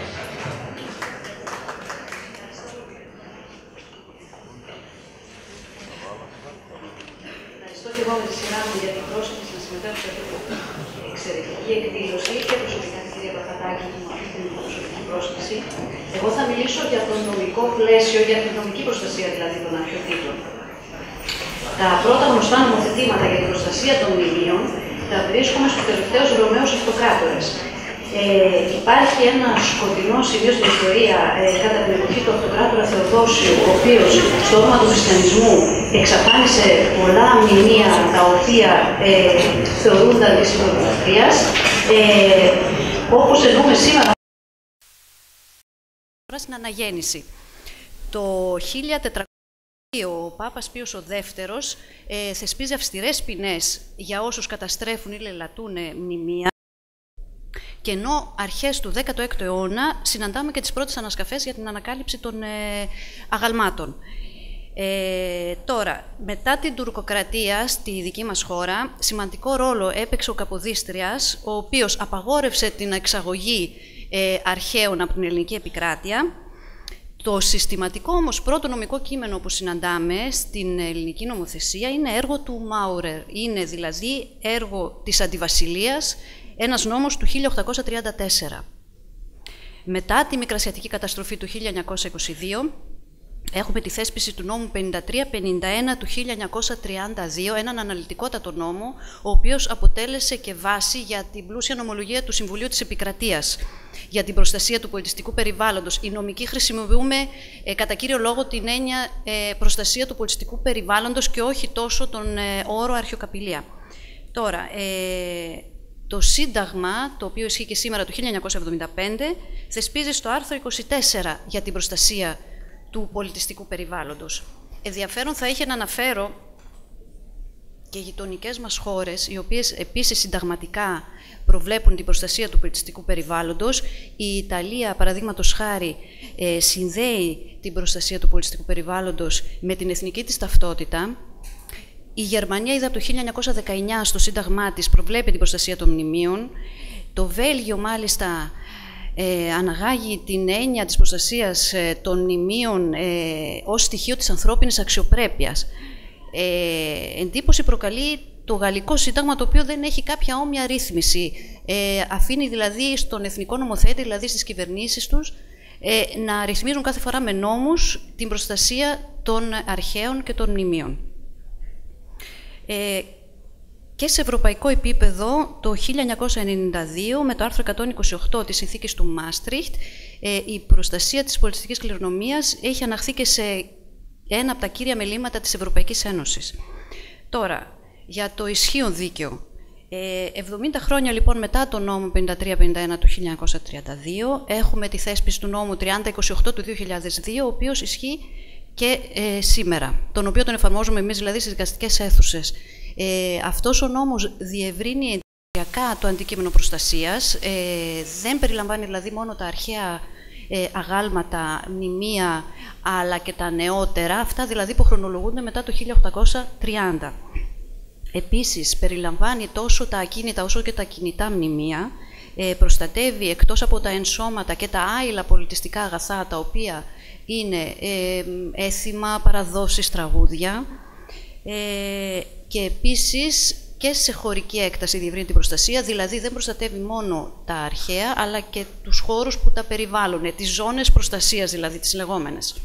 Speaker 11: Ευχαριστώ και εγώ με τη σειρά μου για την πρόσκληση να συμμετέχω σε αυτή την εξαιρετική εκδήλωση και προσωπικά την κυρία Παπαδάκη που μου αφήνει την προσωπική πρόσκληση. Εγώ θα μιλήσω για το νομικό πλαίσιο, για την νομική προστασία δηλαδή των αρχαιοτήτων. Τα πρώτα γνωστά νομοθετήματα για την προστασία των μνημείων τα βρίσκουμε στους τελευταίους Ρωμαίους Αυτοκράτορες. Υπάρχει ένα σκοτεινό σημείο στην ιστορία κατά την εποχή του Αυτοκράτορα Θεοδόσιου, ο οποίος στο όνομα του χριστιανισμού εξαφάνισε πολλά μνημεία τα οποία θεωρούνταν της ιconografίας. Όπως εννοούμε σήμερα.
Speaker 19: Στην αναγέννηση. Το 1400 ο Πάπας Πίος ο Δεύτερος θεσπίζει αυστηρές ποινές για όσους καταστρέφουν ή λελατούν μνημεία. Και ενώ αρχές του 16ου αιώνα συναντάμε και τις πρώτες ανασκαφές για την ανακάλυψη των αγαλμάτων. Τώρα, μετά την τουρκοκρατία στη δική μας χώρα, σημαντικό ρόλο έπαιξε ο Καποδίστριας, ο οποίος απαγόρευσε την εξαγωγή αρχαίων από την ελληνική επικράτεια. Το συστηματικό όμως πρώτο νομικό κείμενο που συναντάμε στην ελληνική νομοθεσία είναι έργο του Μάουρερ. Είναι δηλαδή έργο της Αντιβασιλείας, ένας νόμος του 1834. Μετά τη Μικρασιατική καταστροφή του 1922, έχουμε τη θέσπιση του νόμου 53-51 του 1932, έναν αναλυτικότατο νόμο, ο οποίος αποτέλεσε και βάση για την πλούσια νομολογία του Συμβουλίου της Επικρατείας για την προστασία του πολιτιστικού περιβάλλοντος. Οι νομικοί χρησιμοποιούμε κατά κύριο λόγο την έννοια προστασία του πολιτιστικού περιβάλλοντος και όχι τόσο τον όρο αρχαιοκαπηλεία. Τώρα, το Σύνταγμα, το οποίο ισχύει και σήμερα το 1975, θεσπίζει στο άρθρο 24 για την προστασία του πολιτιστικού περιβάλλοντος. Ενδιαφέρον θα είχε να αναφέρω και γειτονικές μας χώρες, οι οποίες επίσης συνταγματικά προβλέπουν την προστασία του πολιτιστικού περιβάλλοντος. Η Ιταλία, παραδείγματος χάρη, συνδέει την προστασία του πολιτιστικού περιβάλλοντος με την εθνική της ταυτότητα. Η Γερμανία, είδα από το 1919 στο Σύνταγμά της, προβλέπει την προστασία των μνημείων. Το Βέλγιο, μάλιστα, αναγάγει την έννοια της προστασίας των μνημείων ως στοιχείο της ανθρώπινης αξιοπρέπειας. Εντύπωση προκαλεί το Γαλλικό Σύνταγμα, το οποίο δεν έχει κάποια όμοια ρύθμιση. Αφήνει δηλαδή στον εθνικό νομοθέτη, δηλαδή στις κυβερνήσεις τους, να ρυθμίζουν κάθε φορά με νόμους την προστασία των αρχαίων και των μνημείων. Και σε ευρωπαϊκό επίπεδο, το 1992, με το άρθρο 128 της Συνθήκης του Μάστριχτ, η προστασία της πολιτιστικής κληρονομιάς έχει αναχθεί και σε ένα από τα κύρια μελήματα της Ευρωπαϊκής Ένωσης. Τώρα, για το ισχύον δίκαιο. 70 χρόνια λοιπόν μετά το νόμο 53-51 του 1932, έχουμε τη θέσπιση του νόμου 3028 του 2002, ο οποίος ισχύει και σήμερα, τον οποίο τον εφαρμόζουμε εμείς δηλαδή στις δικαστικές αίθουσες. Αυτός ο νόμος διευρύνει εντυπωσιακά το αντικείμενο προστασίας, δεν περιλαμβάνει δηλαδή μόνο τα αρχαία αγάλματα, μνημεία, αλλά και τα νεότερα, αυτά δηλαδή που χρονολογούνται μετά το 1830. Επίσης, περιλαμβάνει τόσο τα ακίνητα όσο και τα κινητά μνημεία, προστατεύει εκτός από τα ενσώματα και τα άειλα πολιτιστικά αγαθά, τα οποία είναι έθιμα, παραδόσεις, τραγούδια, και επίσης και σε χωρική έκταση διευρύνει την προστασία, δηλαδή δεν προστατεύει μόνο τα αρχαία, αλλά και τους χώρους που τα περιβάλλουν, τις ζώνες προστασίας δηλαδή, τις λεγόμενες.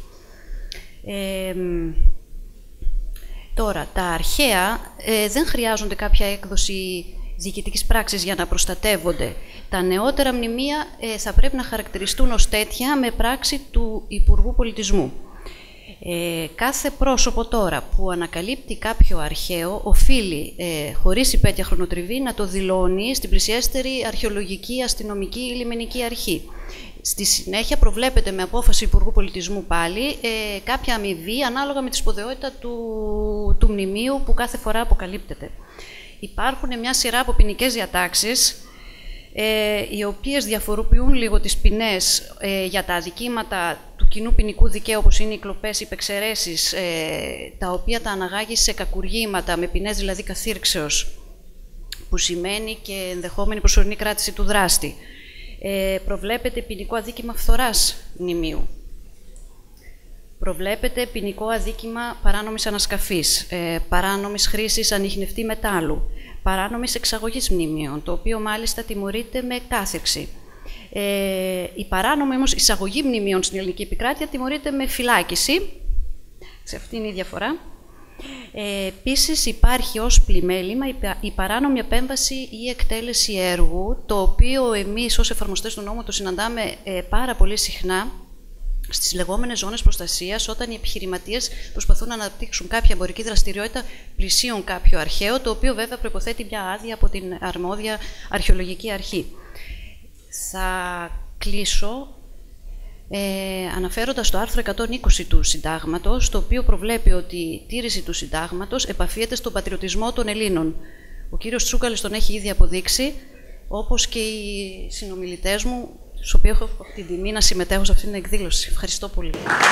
Speaker 19: Τώρα, τα αρχαία δεν χρειάζονται κάποια έκδοση διοικητικής πράξης για να προστατεύονται. Τα νεότερα μνημεία θα πρέπει να χαρακτηριστούν ως τέτοια με πράξη του Υπουργού Πολιτισμού. Κάθε πρόσωπο τώρα που ανακαλύπτει κάποιο αρχαίο οφείλει, χωρίς υπέτεια χρονοτριβή, να το δηλώνει στην πλησιέστερη αρχαιολογική, αστυνομική ή λιμενική αρχή. Στη συνέχεια προβλέπεται με απόφαση Υπουργού Πολιτισμού πάλι κάποια αμοιβή ανάλογα με τη σπουδαιότητα του μνημείου που κάθε φορά αποκαλύπτεται. Υπάρχουν μια σειρά από ποινικές διατάξεις οι οποίες διαφοροποιούν λίγο τις ποινές για τα αδικήματα του κοινού ποινικού δικαίου, όπως είναι οι κλοπές, οι υπεξαιρέσεις, τα οποία τα αναγάγει σε κακουργήματα, με ποινές δηλαδή καθήρξεως, που σημαίνει και ενδεχόμενη προσωρινή κράτηση του δράστη. Προβλέπεται ποινικό αδίκημα φθοράς μνημείου. Προβλέπεται ποινικό αδίκημα παράνομης ανασκαφής, παράνομης χρήσης ανιχνευτή μετάλλου, παράνομης εξαγωγής μνημείων, το οποίο μάλιστα τιμωρείται με κάθυρξη. Η παράνομη όμως εισαγωγή μνημείων στην ελληνική επικράτεια τιμωρείται με φυλάκιση. Σε αυτή είναι η διαφορά. Επίσης υπάρχει ως πλημέλημα η παράνομη επέμβαση ή εκτέλεση έργου, το οποίο εμείς ως εφαρμοστές του νόμου το συναντάμε πάρα πολύ συχνά στις λεγόμενες ζώνες προστασίας, όταν οι επιχειρηματίες προσπαθούν να αναπτύξουν κάποια εμπορική δραστηριότητα πλησίων κάποιο αρχαίο, το οποίο βέβαια προϋποθέτει μια άδεια από την αρμόδια αρχαιολογική αρχή. Θα κλείσω αναφέροντας το άρθρο 120 του Συντάγματος, το οποίο προβλέπει ότι η τήρηση του Συντάγματος επαφίεται στον πατριωτισμό των Ελλήνων. Ο κύριος Τσούκαλης τον έχει ήδη αποδείξει, όπως και οι συνομιλητές μου, στους οποίους έχω την τιμή να συμμετέχω σε αυτήν την εκδήλωση. Ευχαριστώ πολύ.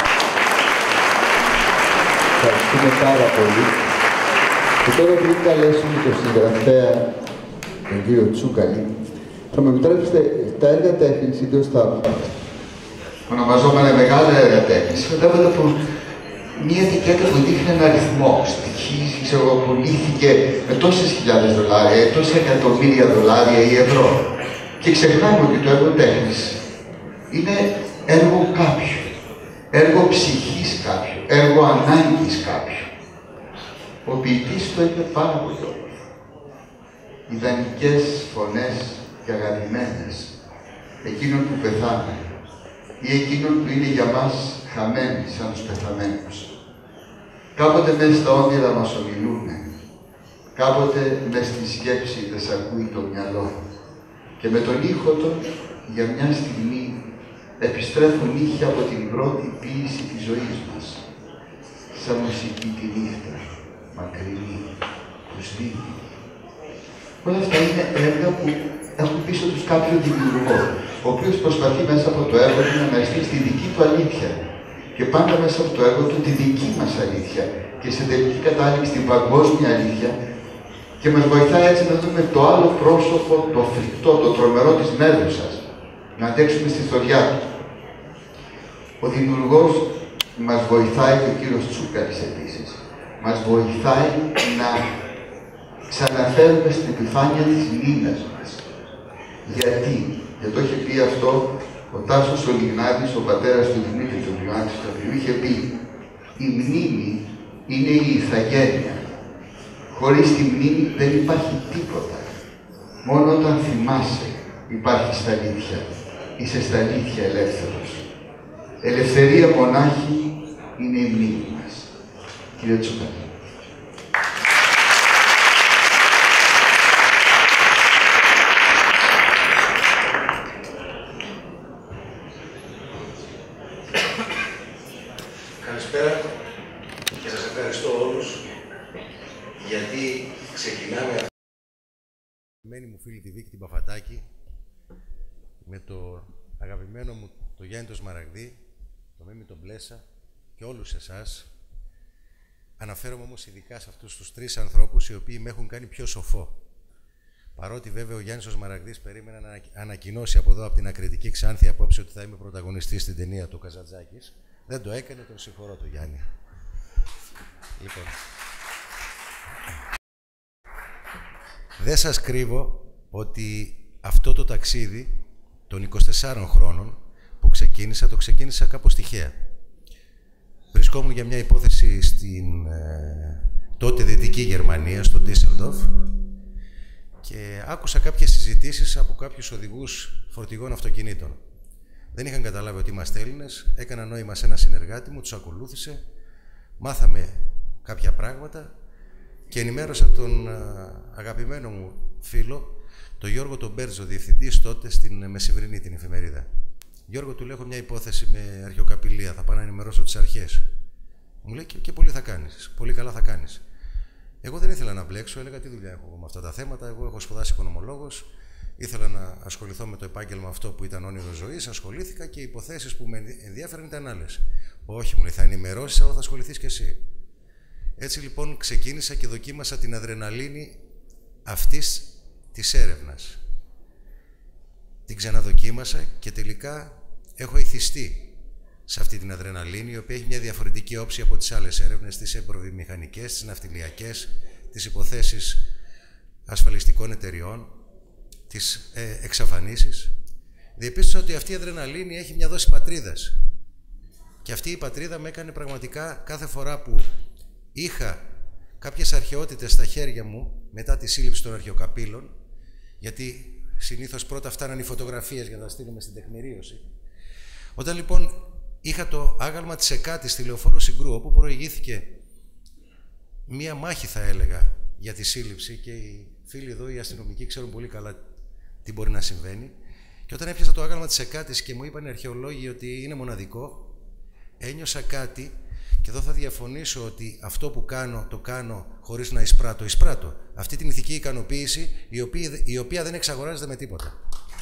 Speaker 10: Ευχαριστούμε πάρα πολύ. Και τώρα πριν καλέσουμε τον συγγραφέα, τον κύριο Τσούκαλη, θα με επιτρέψετε τα έργα τέχνης, ιδίως τα ονομαζόμενα μεγάλα έργα τέχνης, φαντάζομαι από μια ετικέτα που δείχνει ένα αριθμό. Στοιχίζει, ξέρω, πουλήθηκε με τόσες χιλιάδες δολάρια, τόσα εκατομμύρια δολάρια ή ευρώ. Και ξεχνάμε ότι το έργο τέχνης είναι έργο κάποιου, έργο ψυχής κάποιου, έργο ανάγκης κάποιου. Ο ποιητής το είπε πάρα πολύ όμορφο. Ιδανικές φωνές και αγαπημένες εκείνων που πεθάνε ή εκείνων που είναι για μας χαμένοι σαν τους πεθαμένους. Κάποτε μες στα όνειρα μας ομιλούνε, κάποτε μες στη σκέψη δεν σ' ακούει το μυαλό. Και με τον ήχο των, για μια στιγμή, επιστρέφουν ήχοι από την πρώτη ποίηση της ζωής μας. Σαν μουσική τη νύχτα, μακρινή, που σβήνει. Όλα αυτά είναι έργα που έχουν πίσω τους κάποιον δημιουργό, ο οποίος προσπαθεί μέσα από το έργο του να αναστήσει τη δική του αλήθεια. Και πάντα μέσα από το έργο του τη δική μας αλήθεια. Και σε τελική κατάληξη την παγκόσμια αλήθεια. Και μας βοηθάει έτσι να δούμε το άλλο πρόσωπο, το φρικτό, το τρομερό της Μέδουσας. Να αντέξουμε στη ιστοριά του. Ο δημιουργός μας βοηθάει, και ο κύριος Τσούκαλης επίσης, μας βοηθάει να ξαναφέρουμε στην επιφάνεια τις μνήμες μας. Γιατί το είχε πει αυτό ο Τάσος ο Λιγνάδης, ο πατέρας του Δημήτρη του Ιωάννη Σταυριού, είχε πει «Η μνήμη είναι η ηθαγένεια. Χωρίς τη μνήμη δεν υπάρχει τίποτα. Μόνο όταν θυμάσαι υπάρχει στα αλήθεια. Είσαι στα αλήθεια ελεύθερος. Ελευθερία μονάχη είναι η μνήμη μας». Κύριε Τσούκαλη.
Speaker 1: Καλησπέρα και σας ευχαριστώ όλους γιατί ξεκινάμε αγαπημένη μου φίλη τη Βίκη την Παφατάκη με το αγαπημένο μου το Γιάννη το Σμαραγδί, το Μίμη τον Μπλέσα και όλους εσάς. Αναφέρομαι όμως ειδικά σε αυτούς τους τρεις ανθρώπους οι οποίοι με έχουν κάνει πιο σοφό. Παρότι βέβαια ο Γιάννης ο Σμαραγδής περίμενε να ανακοινώσει από εδώ από την Ακριτική Ξάνθη απόψε ότι θα είμαι πρωταγωνιστής στην ταινία του Καζαντζάκης, δεν το έκανε, τον συγχωρώ τον Γιάννη. Λοιπόν, δεν σας κρύβω ότι αυτό το ταξίδι των 24 χρόνων που το ξεκίνησα κάπως τυχαία. Βρισκόμουν για μια υπόθεση στην τότε Δυτική Γερμανία, στο Ντίσσελντορφ, και άκουσα κάποιες συζητήσεις από κάποιους οδηγούς φορτηγών αυτοκινήτων. Δεν είχαν καταλάβει ότι είμαστε Έλληνες, έκανα νόημα σε ένα συνεργάτη μου, τους ακολούθησε, μάθαμε κάποια πράγματα και ενημέρωσα τον αγαπημένο μου φίλο, τον Γιώργο τον Μπέρτζο, διευθυντής τότε στην Μεσημβρινή, την εφημερίδα. Γιώργο, του λέω, έχω μια υπόθεση με αρχαιοκαπηλεία, θα πάω να ενημερώσω τις αρχές. Μου λέει και πολύ θα κάνεις, πολύ καλά θα κάνεις. Εγώ δεν ήθελα να μπλέξω, έλεγα τι δουλειά έχω με αυτά τα θέματα, εγώ έχω σπουδάσει οικονομολόγος, ήθελα να ασχοληθώ με το επάγγελμα αυτό που ήταν όνειρο ζωής, ασχολήθηκα και οι υποθέσεις που με ενδιαφέραν ήταν άλλες. Όχι, μου λέει, θα ενημερώσεις, αλλά θα ασχοληθείς κι εσύ. Έτσι λοιπόν ξεκίνησα και δοκίμασα την αδρεναλίνη αυτής της έρευνας. Την ξαναδοκίμασα και τελικά έχω εθιστεί σε αυτή την αδρεναλίνη, η οποία έχει μια διαφορετική όψη από τις άλλες έρευνες, τις εμποροβιομηχανικές, τις ναυτιλιακές, τις υποθέσεις ασφαλιστικών εταιριών, τις εξαφανίσεις. Διεπίστωσα ότι αυτή η αδρεναλίνη έχει μια δόση πατρίδας. Και αυτή η πατρίδα με έκανε πραγματικά κάθε φορά που είχα κάποιες αρχαιότητες στα χέρια μου μετά τη σύλληψη των αρχαιοκαπήλων, γιατί συνήθως πρώτα φτάναν οι φωτογραφίες για να τα στείλουμε στην τεκμηρίωση. Όταν λοιπόν είχα το άγαλμα της ΕΚΑΤΗ στη Λεωφόρο Συγκρού, όπου προηγήθηκε μία μάχη, θα έλεγα, για τη σύλληψη, και οι φίλοι εδώ, οι αστυνομικοί, ξέρουν πολύ καλά τι μπορεί να συμβαίνει. Και όταν έπιασα το άγαλμα της ΕΚΑΤΗ και μου είπαν οι αρχαιολόγοι ότι είναι μοναδικό, ένιωσα κάτι, και εδώ θα διαφωνήσω, ότι αυτό που κάνω, το κάνω χωρίς να εισπράττω. Εισπράττω αυτή την ηθική ικανοποίηση, η οποία δεν εξαγοράζεται με τίποτα.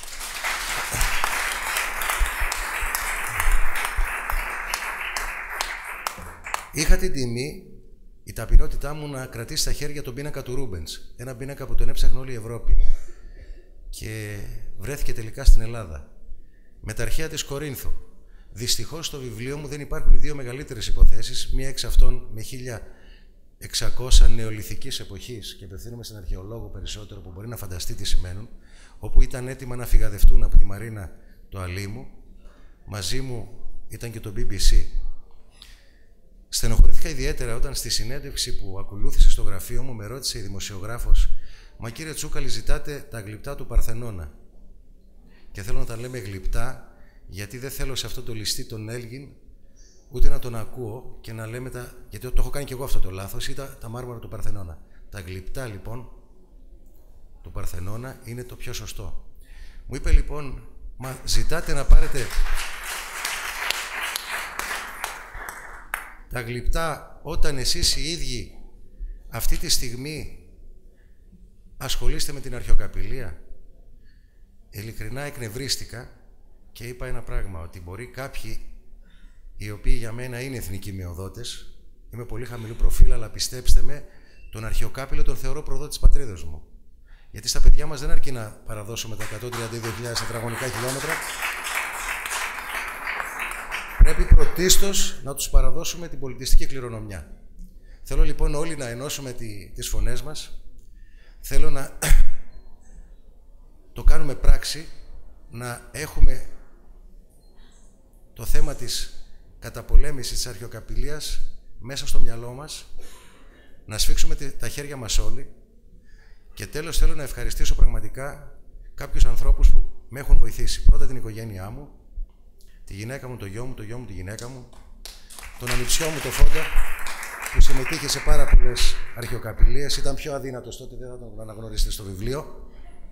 Speaker 1: Είχα την τιμή, η ταπεινότητά μου, να κρατήσει στα χέρια τον πίνακα του Ρούμπενς. Ένα πίνακα που τον έψαχνε όλη η Ευρώπη. Και βρέθηκε τελικά στην Ελλάδα. Με τα αρχαία της Κορίνθου. Δυστυχώς στο βιβλίο μου δεν υπάρχουν οι δύο μεγαλύτερες υποθέσεις, μία εξ αυτών με 1600 νεολιθικής εποχής, και απευθύνομαι στην αρχαιολόγο περισσότερο που μπορεί να φανταστεί τι σημαίνουν, όπου ήταν έτοιμα να φυγαδευτούν από τη Μαρίνα του Αλήμου. Μαζί μου ήταν και το BBC. Στενοχωρήθηκα ιδιαίτερα όταν στη συνέντευξη που ακολούθησε στο γραφείο μου με ρώτησε η δημοσιογράφος, «Μα κύριε Τσούκαλη, ζητάτε τα γλυπτά του Παρθενώνα». Και θέλω να τα λέμε γλυπτά, γιατί δεν θέλω σε αυτό το ληστή τον Έλγιν ούτε να τον ακούω και να λέμε γιατί το έχω κάνει και εγώ αυτό το λάθος, ή τα μάρμαρα του Παρθενώνα. Τα γλυπτά λοιπόν του Παρθενώνα είναι το πιο σωστό. Μου είπε λοιπόν, «Μα ζητάτε να πάρετε τα γλυπτά όταν εσείς οι ίδιοι αυτή τη στιγμή ασχολείστε με την αρχαιοκαπηλεία?» Ειλικρινά εκνευρίστηκα και είπα ένα πράγμα, ότι μπορεί κάποιοι, οι οποίοι για μένα είναι εθνικοί μειοδότες, είμαι πολύ χαμηλού προφίλ, αλλά πιστέψτε με, τον αρχαιοκάπηλο τον θεωρώ προδότη της πατρίδας μου. Γιατί στα παιδιά μας δεν αρκεί να παραδώσουμε τα 132.000 τετραγωνικά χιλιόμετρα. Πρέπει πρωτίστως να τους παραδώσουμε την πολιτιστική κληρονομιά. Θέλω λοιπόν όλοι να ενώσουμε τις φωνές μας. Θέλω να το κάνουμε πράξη, να έχουμε το θέμα της καταπολέμησης της αρχαιοκαπηλείας μέσα στο μυαλό μας, να σφίξουμε τα χέρια μας όλοι. Και τέλος θέλω να ευχαριστήσω πραγματικά κάποιους ανθρώπους που με έχουν βοηθήσει. Πρώτα την οικογένειά μου, τη γυναίκα μου, το γιο μου τη γυναίκα μου, τον ανιψιό μου, το Φόντα, που συμμετείχε σε πάρα πολλές αρχαιοκαπηλείες. Ήταν πιο αδύνατος τότε, δεν θα τον αναγνωρίσετε στο βιβλίο.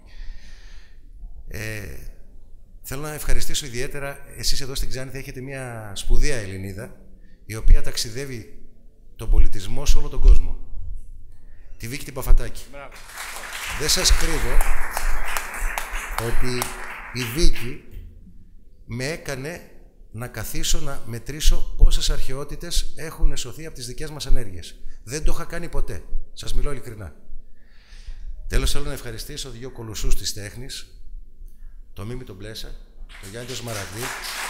Speaker 1: Θέλω να ευχαριστήσω ιδιαίτερα, εσείς εδώ στην Ξάνθη έχετε μια σπουδαία Ελληνίδα, η οποία ταξιδεύει τον πολιτισμό σε όλο τον κόσμο. Τη Βίκη την Παφατάκη. Δεν σας κρύβω ότι η Βίκη με έκανε να καθίσω να μετρήσω πόσες αρχαιότητες έχουν σωθεί από τις δικές μας ενέργειες. Δεν το είχα κάνει ποτέ. Σας μιλώ ειλικρινά. Τέλος, θέλω να ευχαριστήσω δύο κολοσσούς της τέχνης, το Μίμη τον Μπλέσα, το Γιάννη τον Σμαραγδί,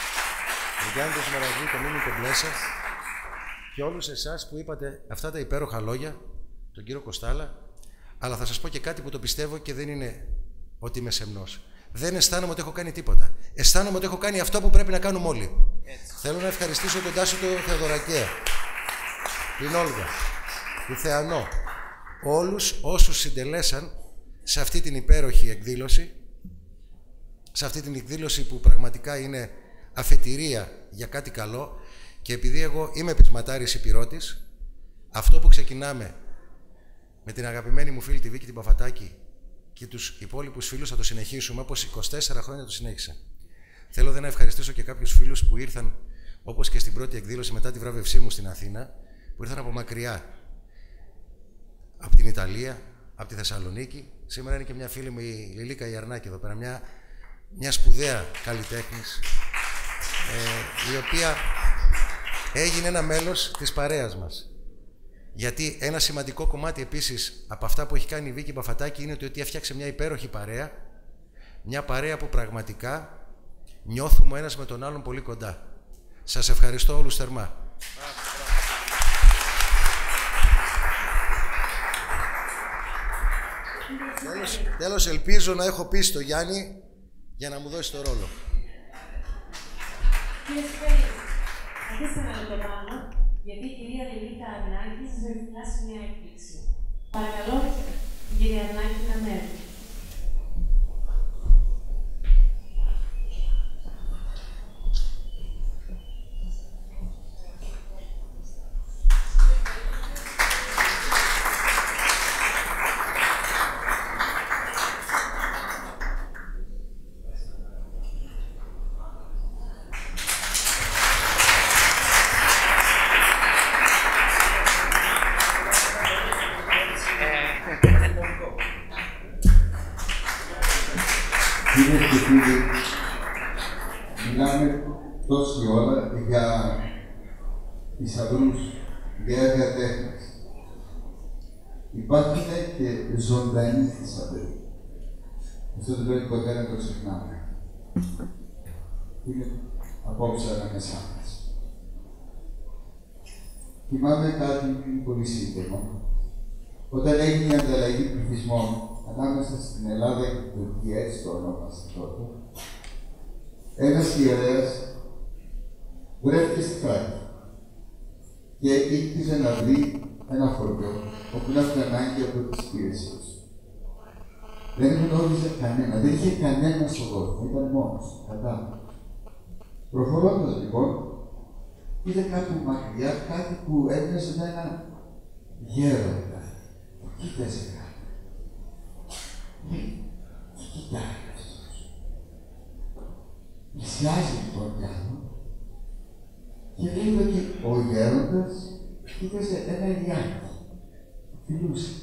Speaker 1: το Μίμη τον Μπλέσα, και όλους εσάς που είπατε αυτά τα υπέροχα λόγια, τον κύριο Κοστάλα. Αλλά θα σας πω και κάτι που το πιστεύω και δεν είναι ότι είμαι σεμνός. Δεν αισθάνομαι ότι έχω κάνει τίποτα. Αισθάνομαι ότι έχω κάνει αυτό που πρέπει να κάνουμε όλοι. Έτσι. Θέλω να ευχαριστήσω τον Τάσο τον Θεοδωρακέα, την Όλγα, τη Θεανό, όλους όσους συντελέσαν σε αυτή την υπέροχη εκδήλωση, σε αυτή την εκδήλωση που πραγματικά είναι αφετηρία για κάτι καλό. Και επειδή εγώ είμαι πεισματάρης υπηρώτης, αυτό που ξεκινάμε με την αγαπημένη μου φίλη τη Βίκη την Παφατάκη και τους υπόλοιπους φίλους θα το συνεχίσουμε, όπως 24 χρόνια το συνέχισα. Θέλω να ευχαριστήσω και κάποιους φίλους που ήρθαν, όπως και στην πρώτη εκδήλωση μετά τη βράβευσή μου στην Αθήνα, που ήρθαν από μακριά, από την Ιταλία, από τη Θεσσαλονίκη. Σήμερα είναι και μια φίλη μου, η Λιλίκα Ιαρνάκη εδώ πέρα, μια σπουδαία καλλιτέχνης, η οποία έγινε ένα μέλος της παρέας μας. Γιατί ένα σημαντικό κομμάτι επίσης από αυτά που έχει κάνει η Βίκη Παφατάκη είναι ότι έφτιαξε μια υπέροχη παρέα, μια παρέα που πραγματικά νιώθουμε ο ένας με τον άλλον πολύ κοντά. Σας ευχαριστώ όλους θερμά. Τέλος, ελπίζω να έχω πείσει τον Γιάννη για να μου δώσει το ρόλο.
Speaker 11: Κύριε Σπέλη, αφήστε να το πάνω, γιατί η κυρία Λιλίκα Ρίτα Αρνάκη σας επιφυλάσσει μια έκπληξη. Παρακαλώ, την κυρία Αρνάκη να ανέβει.
Speaker 10: Κυρίες και κύριοι, μιλάμε τόση ώρα για θησαυρούς, για έργα τέχνης. Υπάρχουν και ζωντανοί θησαυροί. Αυτό δεν πρέπει ποτέ να το ξεχνάμε. Είναι απόψε ανάμεσά μας. Θυμάμαι κάτι πολύ σύντομο. Όταν έγινε η ανταλλαγή πληθυσμών ανάμεσα στην Ελλάδα και την Τουρκία, έτσι το ονόμασε τότε, ένας ιερέας βρέθηκε στη Θράκη και ήλπιζε να βρει ένα χωριό όπου να έχει ανάγκη από τις υπηρεσίες. Δεν γνώριζε κανένα, δεν είχε κανένα στον κόσμο, ήταν μόνος, κατάλαβα. Προχωρώντας λοιπόν, είδε κάπου μακριά κάτι που έμοιαζε με ένα γέροντα. Κοίταζε κάτι. Τι κοιτάει αυτός. Πλησιάζει λοιπόν κι άλλο και λέει ότι ο γέροντας κοίταζε ένα ηλιάκι. Φιλούσε.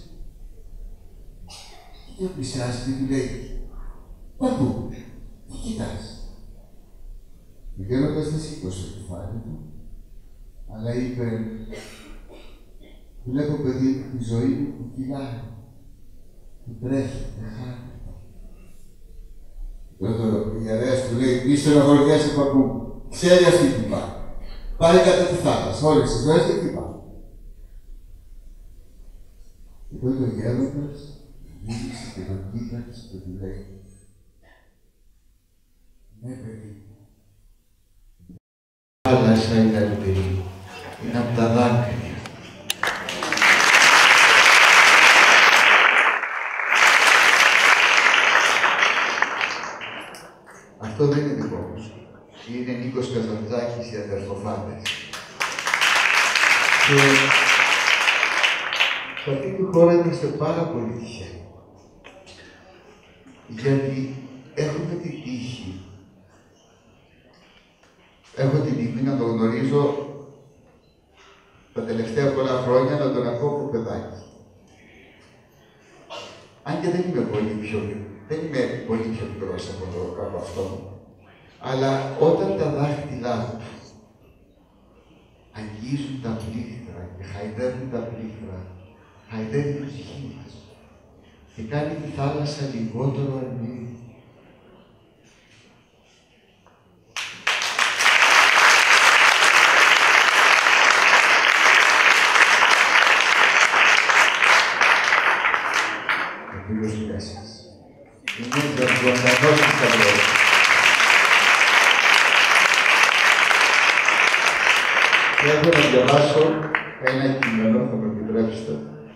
Speaker 10: Και το πλησιάζει και του λέει «Παππού, τι κοιτάς». Ο γέροντας δεν σήκωσε το κεφάλι του, αλλά είπε «Βλέπω, παιδί, τη ζωή μου που κυλάει, που τρέχει, δεν χάνει». Τότε ο ιερέας του λέει «Μη στενοχωριέσαι, παππού, ξέρει αυτή που πάει. Πάει κατά τη θάλασσα, όλες τις ζωές και εκεί πάει». Και τότε ο γέροντας μίλησε και τον κοίταξε και του λέει «Ναι, παιδί, η θάλασσα είναι καλύτερη, είναι από τα δάκρυα». Αυτό δεν είναι δικό μου. Είναι Νίκος Καζαντζάκης, οι αδερφοφάδες. Και σε αυτή τη χώρα είμαστε πάρα πολύ τυχαίοι. Γιατί έχουμε την τύχη. Έχω την τιμή να τον γνωρίζω τα τελευταία πολλά χρόνια, να τον ακούω από παιδάκι. Αν και δεν είμαι πολύ πιο μικρός από αυτό, αλλά όταν τα δάχτυλά του αγγίζουν τα πλήθρα και χαϊδεύουν τα πλήθρα, χαϊδεύει την ψυχή μας και κάνει τη θάλασσα λιγότερο αρνή. Ο κύριος Μέσης είναι ζωντανός θησαυρός. Και έχω να διαβάσω ένα κείμενο, θα με επιτρέψετε.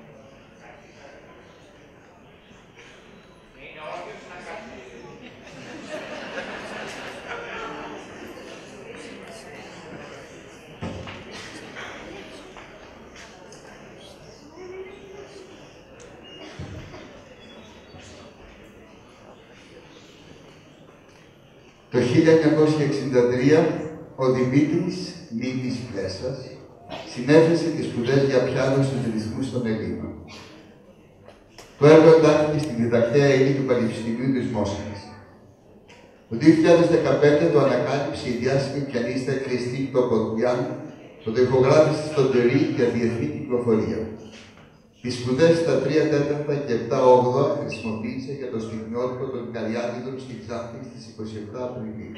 Speaker 10: Το 1963 ο Δημήτρης Μίμης Πλέσας συνέφερε τις σπουδές για πιάνο στους ρυθμούς των Ελλήνων. Το έργο εντάχθηκε στην διδακτέα ύλη του Πανεπιστημίου της Μόσχας. Το 2015 το ανακάλυψε η διάσημη πιανίστα Κριστίν Τοκοντιάν, το ηχογράφησε στον Τερί για διεθνή κυκλοφορία. Τις σπουδές στα 3/4 και 7/8 χρησιμοποίησε για το στιγμιότυπο των Καριάτιδων στην Ξάνθη στις 27 Απριλίου.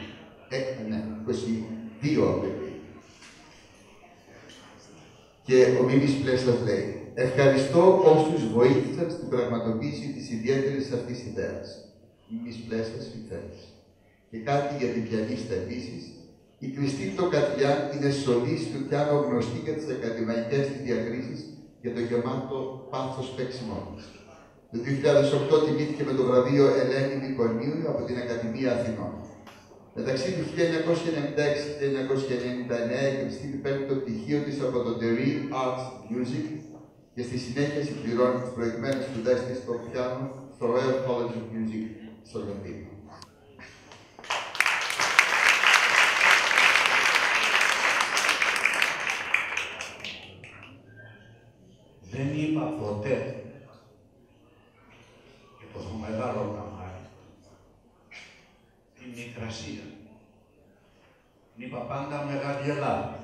Speaker 10: 22 Απριλίου. Και ο Μίμης Πλέσας λέει «Ευχαριστώ όσους βοήθησαν στην πραγματοποίηση της ιδιαίτερης αυτής ιδέας». Μίμης Πλέσας Φιθές. Και κάτι για την πιανίστα επίσης, Η Κριστίν Τοκατζιά είναι σολίστ του πιάνο γνωστή για τις ακαδημαϊκές της διακρίσεις και το γεμάτο πάθος παίξιμό της. Το 2008 τιμήθηκε με το βραβείο Ελένη Νικονίου από την Ακαδημία Αθηνών. Μεταξύ του 1996 και 1999 η Κριστίν παίρνει το πτυχίο της από το The Real Arts Music και στη συνέχεια συμπληρώνει τις προηγμένες σπουδές της στο πιάνο στο Royal College of Music στο Λονδίνο.
Speaker 4: Δεν είπα ποτέ, και το μεγάλο καμάρι, την Μικρασία. Είπα πάντα Μεγάλη Ελλάδα.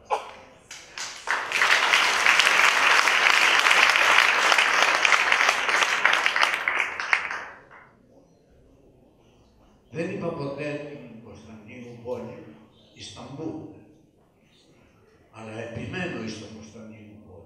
Speaker 4: Δεν είπα ποτέ την Κωνσταντίνου πόλη, Ισταμπούλ, αλλά επιμένω στο Κωνσταντίνου πόλη.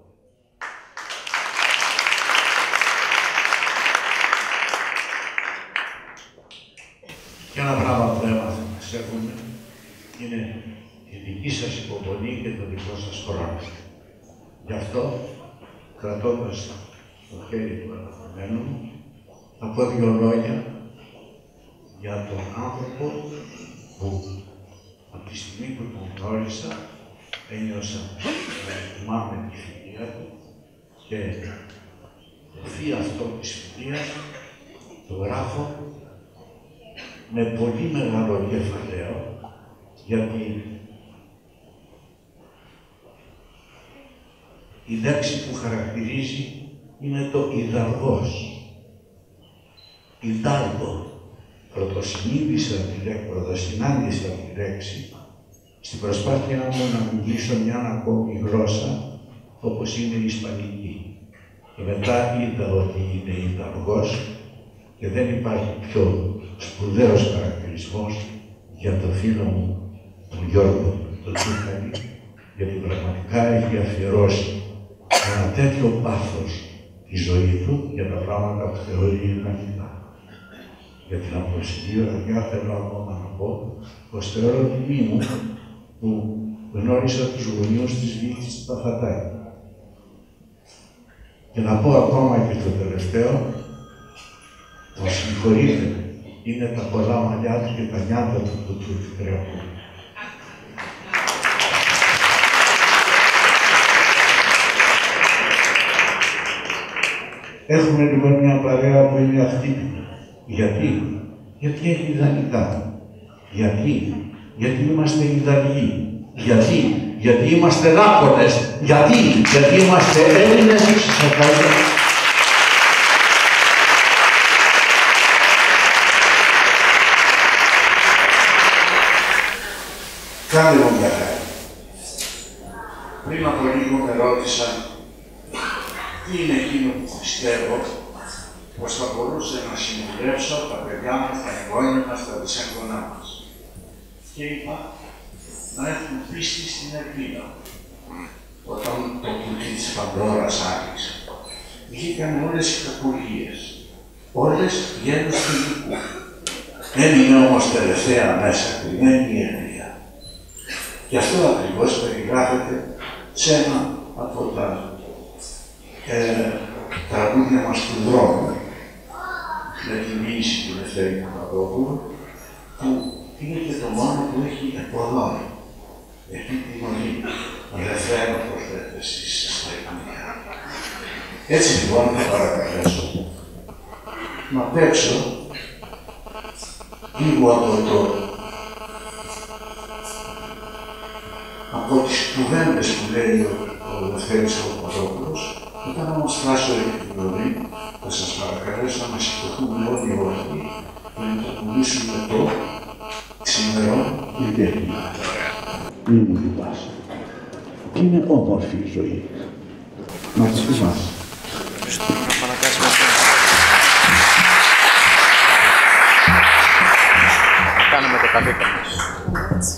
Speaker 4: Και ένα πράγμα που έμαθα να ξέρουμε είναι η δική σας υπομονή και το δικό σας χρόνο. Γι' αυτό, κρατώντας το χέρι του αναφερμένου μου, θα πω δύο λόγια για τον άνθρωπο που από τη στιγμή που τον γνώρισα ένιωσα να θυμάμαι τη φιλία του και το φύ αυτό της φιλίας το γράφω με πολύ μεγάλο κεφαλαίο, γιατί η λέξη που χαρακτηρίζει είναι το ιδαργός. Ιδάλγο. Πρωτοσυνάντησα τη λέξη στην προσπάθειά μου να μιλήσω μια ακόμη γλώσσα όπως είναι η Ισπανική. Και μετά είδα ότι είναι ιδαργός και δεν υπάρχει πιο σπουδαίος χαρακτηρισμός για το φίλο μου, τον Γιώργο, τον Τσούκαλη, γιατί πραγματικά έχει αφιερώσει ένα τέτοιο πάθος τη ζωή του για τα πράγματα που θεωρεί ιδανικά. Για την αποσυνή βραδιά θέλω ακόμα να πω πως θεωρώ τιμή μου που γνώρισα τους γονιούς της Βίκης Παφατάκη. Και να πω ακόμα και το τελευταίο, τον συγχωρείτε, είναι τα πολλά μαλλιά του και τα νιάτα του που του επιτρέπουν. Έχουμε λοιπόν μια παρέα που είναι αχτύπητη. Γιατί? Γιατί έχει ιδανικά. Γιατί είμαστε ιδανικοί. Γιατί είμαστε λάκωνες. Γιατί είμαστε Έλληνες εξισακάλια. Κάνε μου μια χάρη. Πριν από λίγο με ρώτησαν τι είναι εκείνο που πιστεύω πως θα μπορούσε να συμβουλεύσω τα παιδιά μας, τα εγγόνια μας, τα δυσέγγονά μας. Και είπα να έχουν πίστη στην ελπίδα. Όταν το κουτί της Παντόρας άνοιξε, βγήκαν όλες οι κακουργίες, όλες γένους του υλικού. Έμεινε όμως τελευταία μέσα, κρυμμένη η έννοια. Και αυτό ακριβώς περιγράφεται σε ένα από τα τραγούδια μας του δρόμου, με τη μοίηση του Λευτέρη Παπαδόπουλου, που είναι και το μόνο που έχει εποδόν. Έχει την γνωρή, δεν θέλω προσθέτες εσείς στα Ικανία. Έτσι λοιπόν θα παρακαλέσω να παίξω λίγο από τις κουβέντες που λέει ο Λευτέρης Παπαδόπουλος. Όταν όμως φτάσω την γνωρή, θα σας παρακαλέσω να σηκωθούμε όλοι όρθιοι και να το πουλήσουμε το σήμερα ιδιαίτερα. Μην μου λυπάσαι. Είναι όμορφη η ζωή. Να τη θυμάσαι.
Speaker 21: Κάνουμε το καλύτερο μας.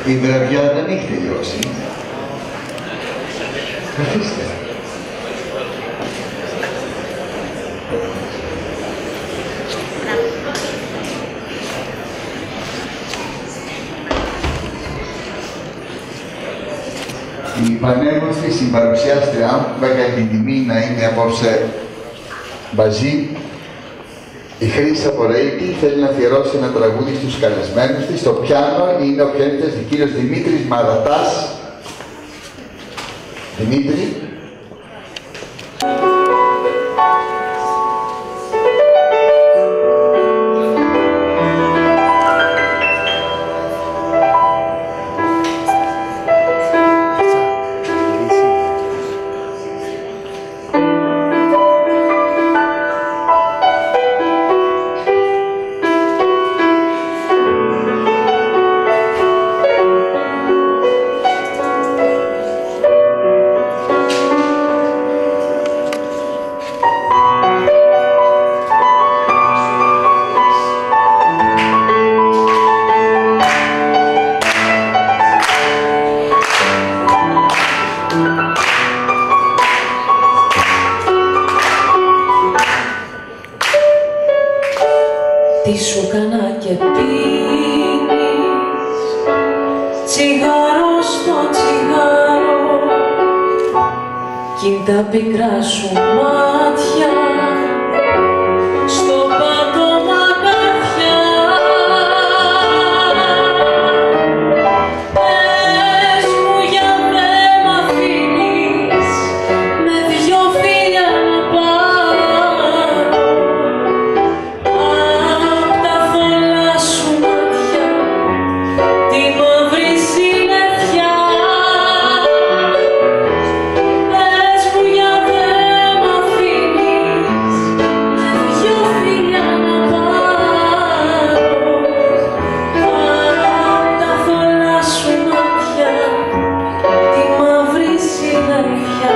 Speaker 10: Η βραδιά δεν έχει τελειώσει. Καθίστε. Η πανέμορφη συμπαρουσιάστριά που έκανε την τιμή να είναι απόψε μαζί, η Χρύσα Απορρέητη, θέλει να αφιερώσει ένα τραγούδι στους καλεσμένους της. Στο πιάνο είναι ο πιανίστας κύριος Δημήτρης Μαρατάς. Δημήτρη.
Speaker 5: Τι σου κάνα και πίνεις τσιγάρο στο τσιγάρο κι είναι τα πικρά σου μάτια στο πάτωμα καρδιά. Πες μου για δε μ' αφήνεις με δυο φίλια να πάρω απ' τα θολά σου μάτια τη μαύρη συννεφιά. Πες μου για δε μ' αφήνεις με δυο φίλια να πάρω απ' τα θολά σου μάτια τη μαύρη συννεφιά.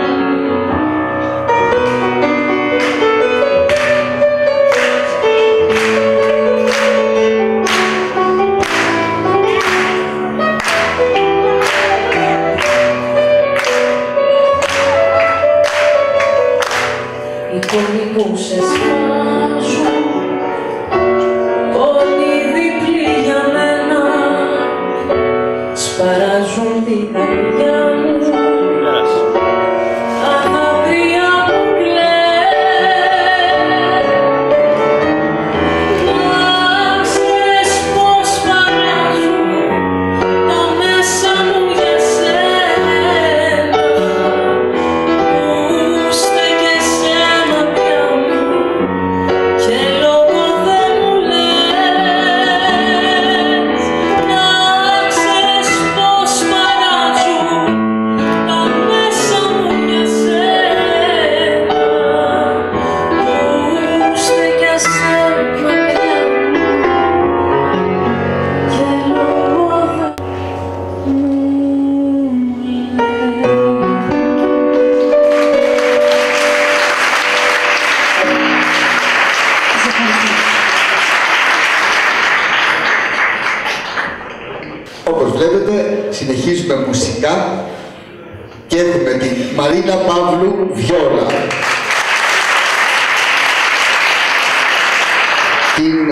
Speaker 5: Οι κόλλοι που σε σπάζουν, όλοι διπλοί για μένα, σπαράζουν την καρδιά μου, τα δάκρυα μου κλαις. Να ξέρεις πως σπαράζουν τα μέσα μου για σένα, που στέκεσαι μακριά μου και λόγο δεν μου λες. Να ξέρεις πως σπαράζουν τα μέσα μου για σένα, που στέκεσαι μακριά μου και λόγο δεν μου
Speaker 10: Όπως βλέπετε, συνεχίζουμε μουσικά και έχουμε την Μαρίνα Παύλου βιόλα, την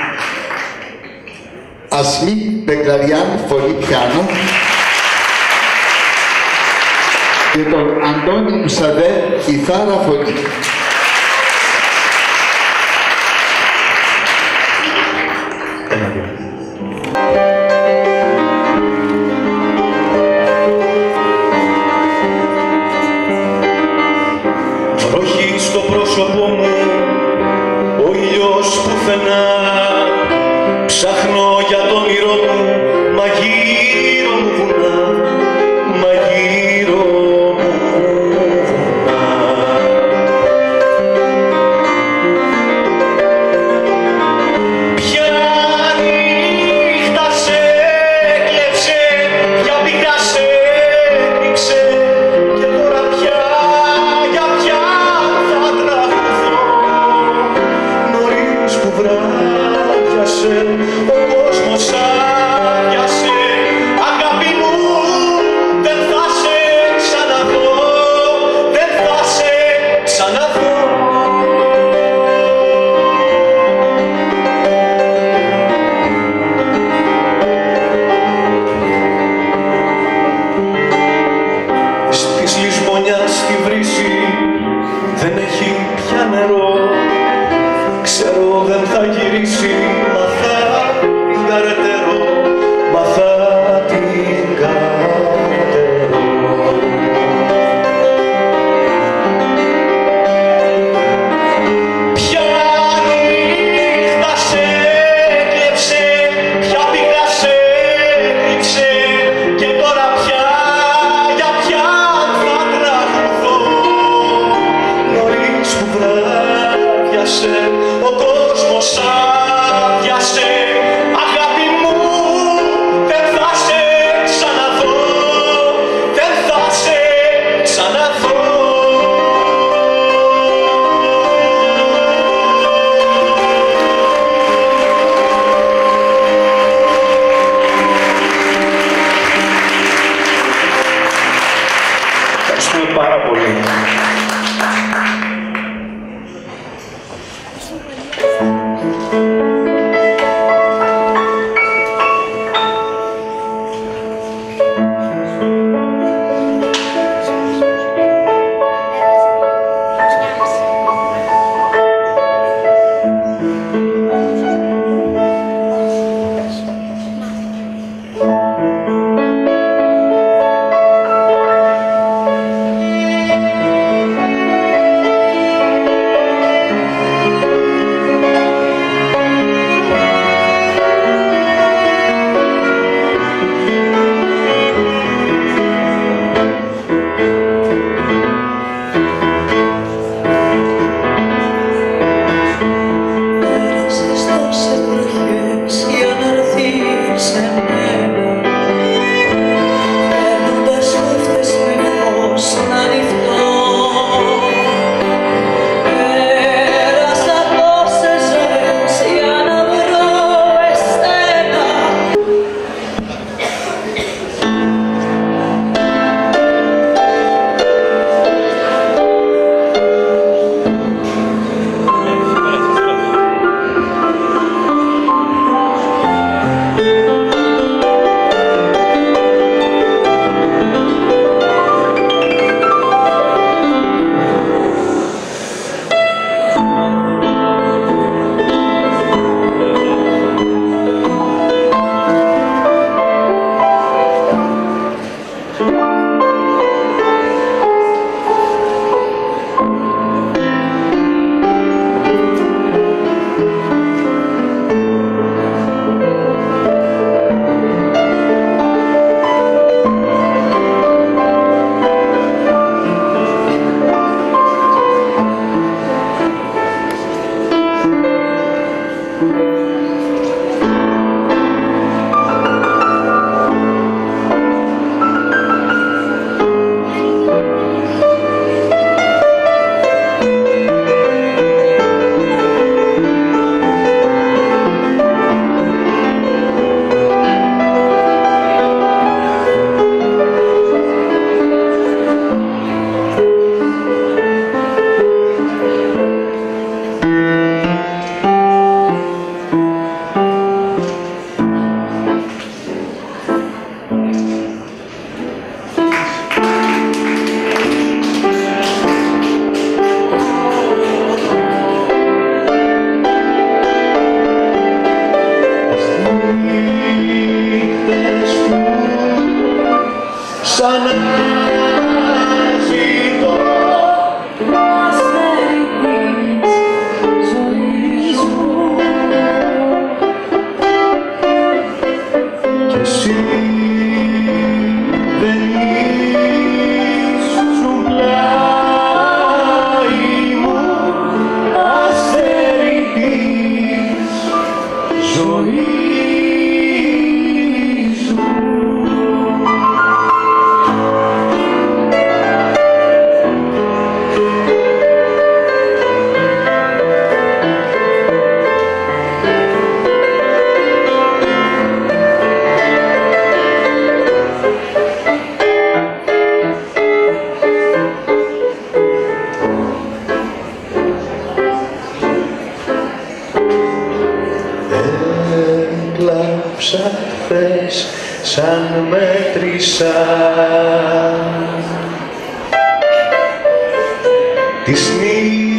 Speaker 10: Ασμή Μπεκλαριάν φωνή πιάνο και τον Αντώνη Μουσαδέ κιθάρα φωνή.
Speaker 22: Βροχή στο πρόσωπο μου, ο ήλιος πουθενά, ψάχνω για το όνειρό μου, μα γύρω μου βουνά, μα γύρω μου βουνά. Ποια νύχτα σε έκλεψε, ποια πικρά σε έριξε, και τώρα πια για πια θα χθες σαν μέτρησα. Τις νύχτες